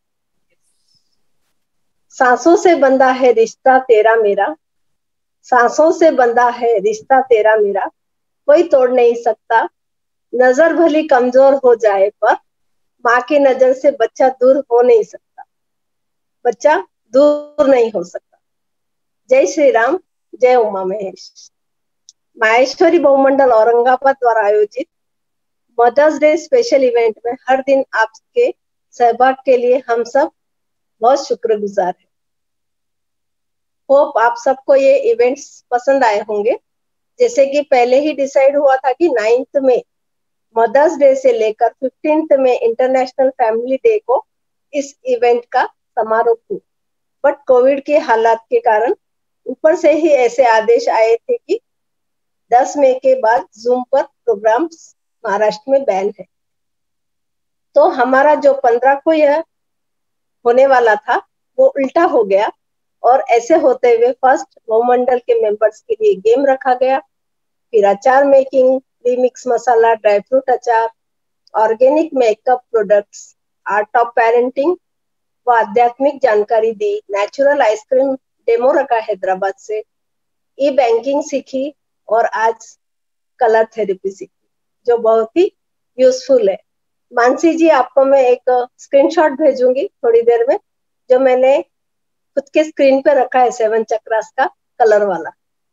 सांसों से बंधा है रिश्ता तेरा मेरा, सांसों से बंधा है रिश्ता तेरा मेरा, कोई तोड़ नहीं सकता। नजर भली कमजोर हो जाए पर माँ की नजर से बच्चा दूर हो नहीं सकता, बच्चा दूर नहीं हो सकता। जय श्री राम, जय उमा महेश। माहेश्वरी बहुमंडल औरंगाबाद द्वारा आयोजित मदर्स डे स्पेशल इवेंट में हर दिन आपके सहभाग के लिए हम सब बहुत शुक्रगुजार हैं। होप आप सबको ये इवेंट्स पसंद आए होंगे। जैसे कि पहले ही डिसाइड हुआ था कि 9th में मदर्स डे से लेकर 15th में इंटरनेशनल फैमिली डे को इस इवेंट का समारोह हुआ, बट कोविड के हालात के कारण ऊपर से ही ऐसे आदेश आए थे कि 10 मई के बाद जूम पर प्रोग्राम्स महाराष्ट्र में बैन है। तो हमारा जो 15 को यह होने वाला था वो उल्टा हो गया, और ऐसे होते हुए फर्स्ट बहुमंडल के मेंबर्स के लिए गेम रखा गया, फिर अचार मेकिंग, प्रीमिक्स मसाला, ड्राई फ्रूट अचार, organic makeup products, art of parenting व आध्यात्मिक जानकारी दी, नेचुरल आइसक्रीम डेमो रखा हैदराबाद से, ई बैंकिंग सीखी और आज कलर थेरेपी सीखी जो बहुत ही यूजफुल है। मानसी जी, आपको मैं एक स्क्रीनशॉट भेजूंगी थोड़ी देर में, जो मैंने खुद के स्क्रीन पे रखा है 7 चक्रास का कलर वाला।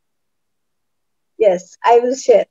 Yes, I will share.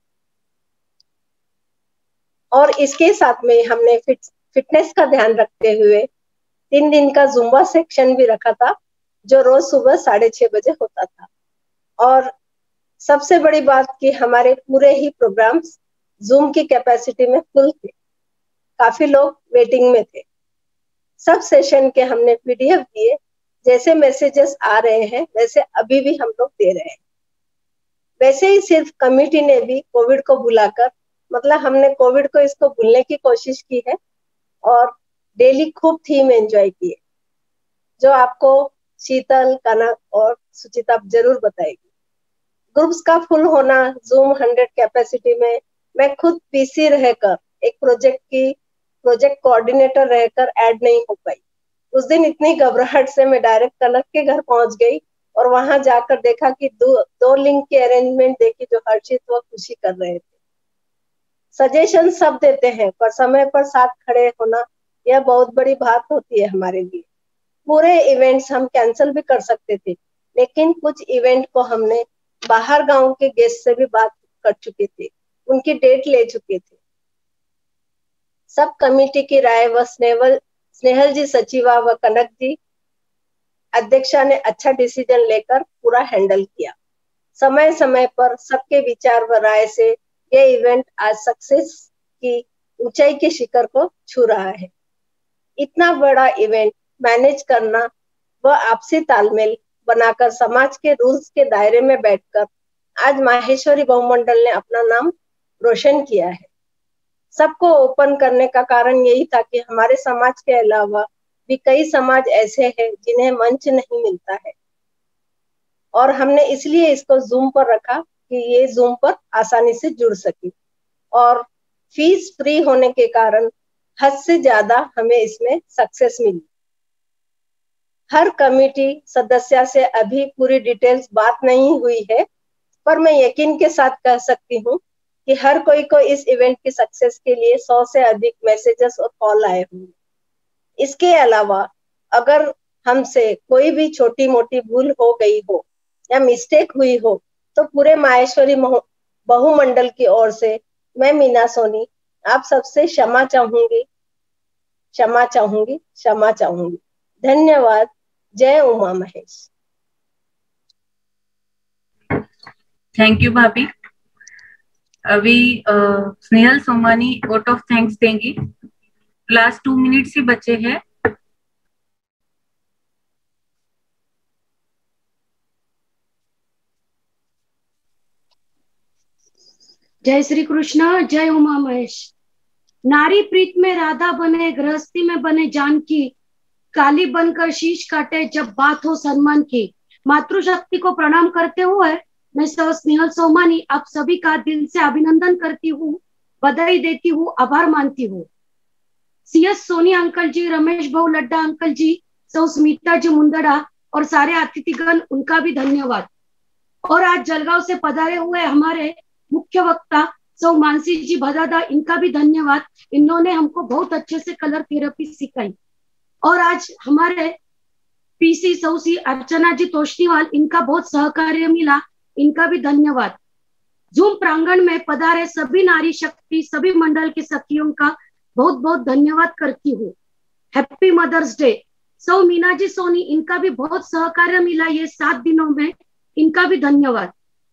और इसके साथ में हमने फिटनेस का ध्यान रखते हुए 3 दिन का जुम्बा सेक्शन भी रखा था, जो रोज सुबह 6:30 बजे होता था। और सबसे बड़ी बात कि हमारे पूरे ही प्रोग्राम्स जूम की कैपेसिटी में फुल थे, काफी लोग वेटिंग में थे। सब सेशन के हमने पीडीएफ दिए, जैसे मैसेजेस आ रहे हैं वैसे अभी भी हम लोग दे रहे हैं। वैसे ही सिर्फ कमिटी ने भी कोविड को बुलाकर, मतलब हमने कोविड को इसको भूलने की कोशिश की है और डेली खूब थीम एंजॉय किए, जो आपको शीतल, कनक और सुचिता जरूर बताएगी। ग्रुप्स का फुल होना, जूम 100 कैपेसिटी में मैं खुद पीसी रहकर एक प्रोजेक्ट कोऑर्डिनेटर रहकर ऐड नहीं हो पाई। उस दिन इतनी घबराहट से मैं डायरेक्ट कनक के घर पहुंच गई और वहां जाकर देखा कि दो लिंक की अरेंजमेंट देखी जो हर्षित व खुशी कर रहे थे। सजेशन सब देते हैं, पर समय पर साथ खड़े होना यह बहुत बड़ी बात होती है हमारे लिए। पूरे इवेंट्स हम कैंसिल भी कर सकते थे, लेकिन कुछ इवेंट को हमने बाहर गांव के गेस्ट से भी बात कर चुके थे, उनकी डेट ले चुके थे। सब कमेटी की राय व स्नेहल जी सचिवा व कनक जी अध्यक्षा ने अच्छा डिसीजन लेकर पूरा हैंडल किया। समय समय पर सबके विचार व राय से यह इवेंट आज सक्सेस की ऊंचाई के शिखर को छू रहा है। इतना बड़ा इवेंट मैनेज करना व आपसी तालमेल बनाकर समाज के रूल्स के दायरे में बैठकर आज माहेश्वरी बहुमंडल ने अपना नाम रोशन किया है। सबको ओपन करने का कारण यही था कि हमारे समाज के अलावा भी कई समाज ऐसे हैं जिन्हें मंच नहीं मिलता है, और हमने इसलिए इसको जूम पर रखा कि ये जूम पर आसानी से जुड़ सके। और फीस फ्री होने के कारण हद से ज्यादा हमें इसमें सक्सेस मिली। हर कमेटी सदस्य से अभी पूरी डिटेल्स बात नहीं हुई है, पर मैं यकीन के साथ कह सकती हूँ कि हर कोई को इस इवेंट की सक्सेस के लिए 100 से अधिक मैसेजेस और कॉल आए होंगे। इसके अलावा अगर हमसे कोई भी छोटी मोटी भूल हो गई हो या मिस्टेक हुई हो तो पूरे माहेश्वरी बहुमंडल की ओर से मैं मीना सोनी आप सबसे क्षमा चाहूंगी, क्षमा चाहूंगी, क्षमा चाहूंगी। धन्यवाद। जय उमा महेश। थैंक यू भाभी। अभी Snehal Somani vote of thanks देंगी। लास्ट 2 मिनट्स ही बचे हैं। जय श्री कृष्ण, जय उमा महेश। नारी प्रीत में राधा बने, गृहस्थी में बने जानकी, काली बनकर शीश काटे जब बात हो सम्मान की। मातृशक्ति को प्रणाम करते हुए मैं स्नेहल सोमानी आप सभी का दिल से अभिनंदन करती हूँ, बधाई देती हूँ, आभार मानती हूँ। CS सोनी अंकल जी, रमेश भाऊ लड्डा अंकल जी, सौ स्मिता जी मुंदड़ा और सारे अतिथिगण, उनका भी धन्यवाद। और आज जलगांव से पधारे हुए हमारे मुख्य वक्ता सौ मानसी जी भदादा, इनका भी धन्यवाद। इन्होंने हमको बहुत अच्छे से कलर थेरेपी सिखाई। और आज हमारे PC सौसी अर्चना जी तोष्णीवाल, इनका बहुत सहकार्य मिला, इनका भी धन्यवाद। जूम प्रांगण में पधारे सभी नारी शक्ति, सभी मंडल के सखियों का बहुत बहुत धन्यवाद करती हूँ। Happy mother's day. सौ मीना जी सोनी, इनका भी बहुत सहकार्य मिला ये 7 दिनों में, इनका भी धन्यवाद।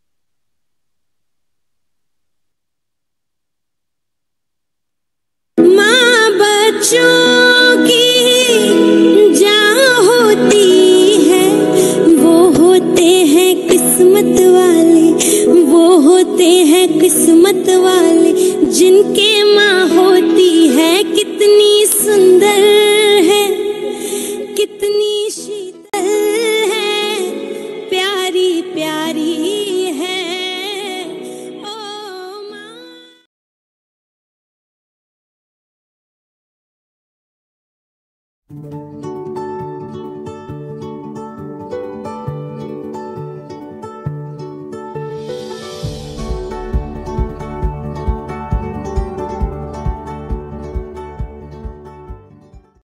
माँ बच्चों की जहाँ होती है वो होते हैं किस्मत वाले, वो होते हैं किस्मत वाले, जिनके माँ होती है कितनी सुंदर है, कितनी शीतल है, प्यारी प्यारी है ओ माँ।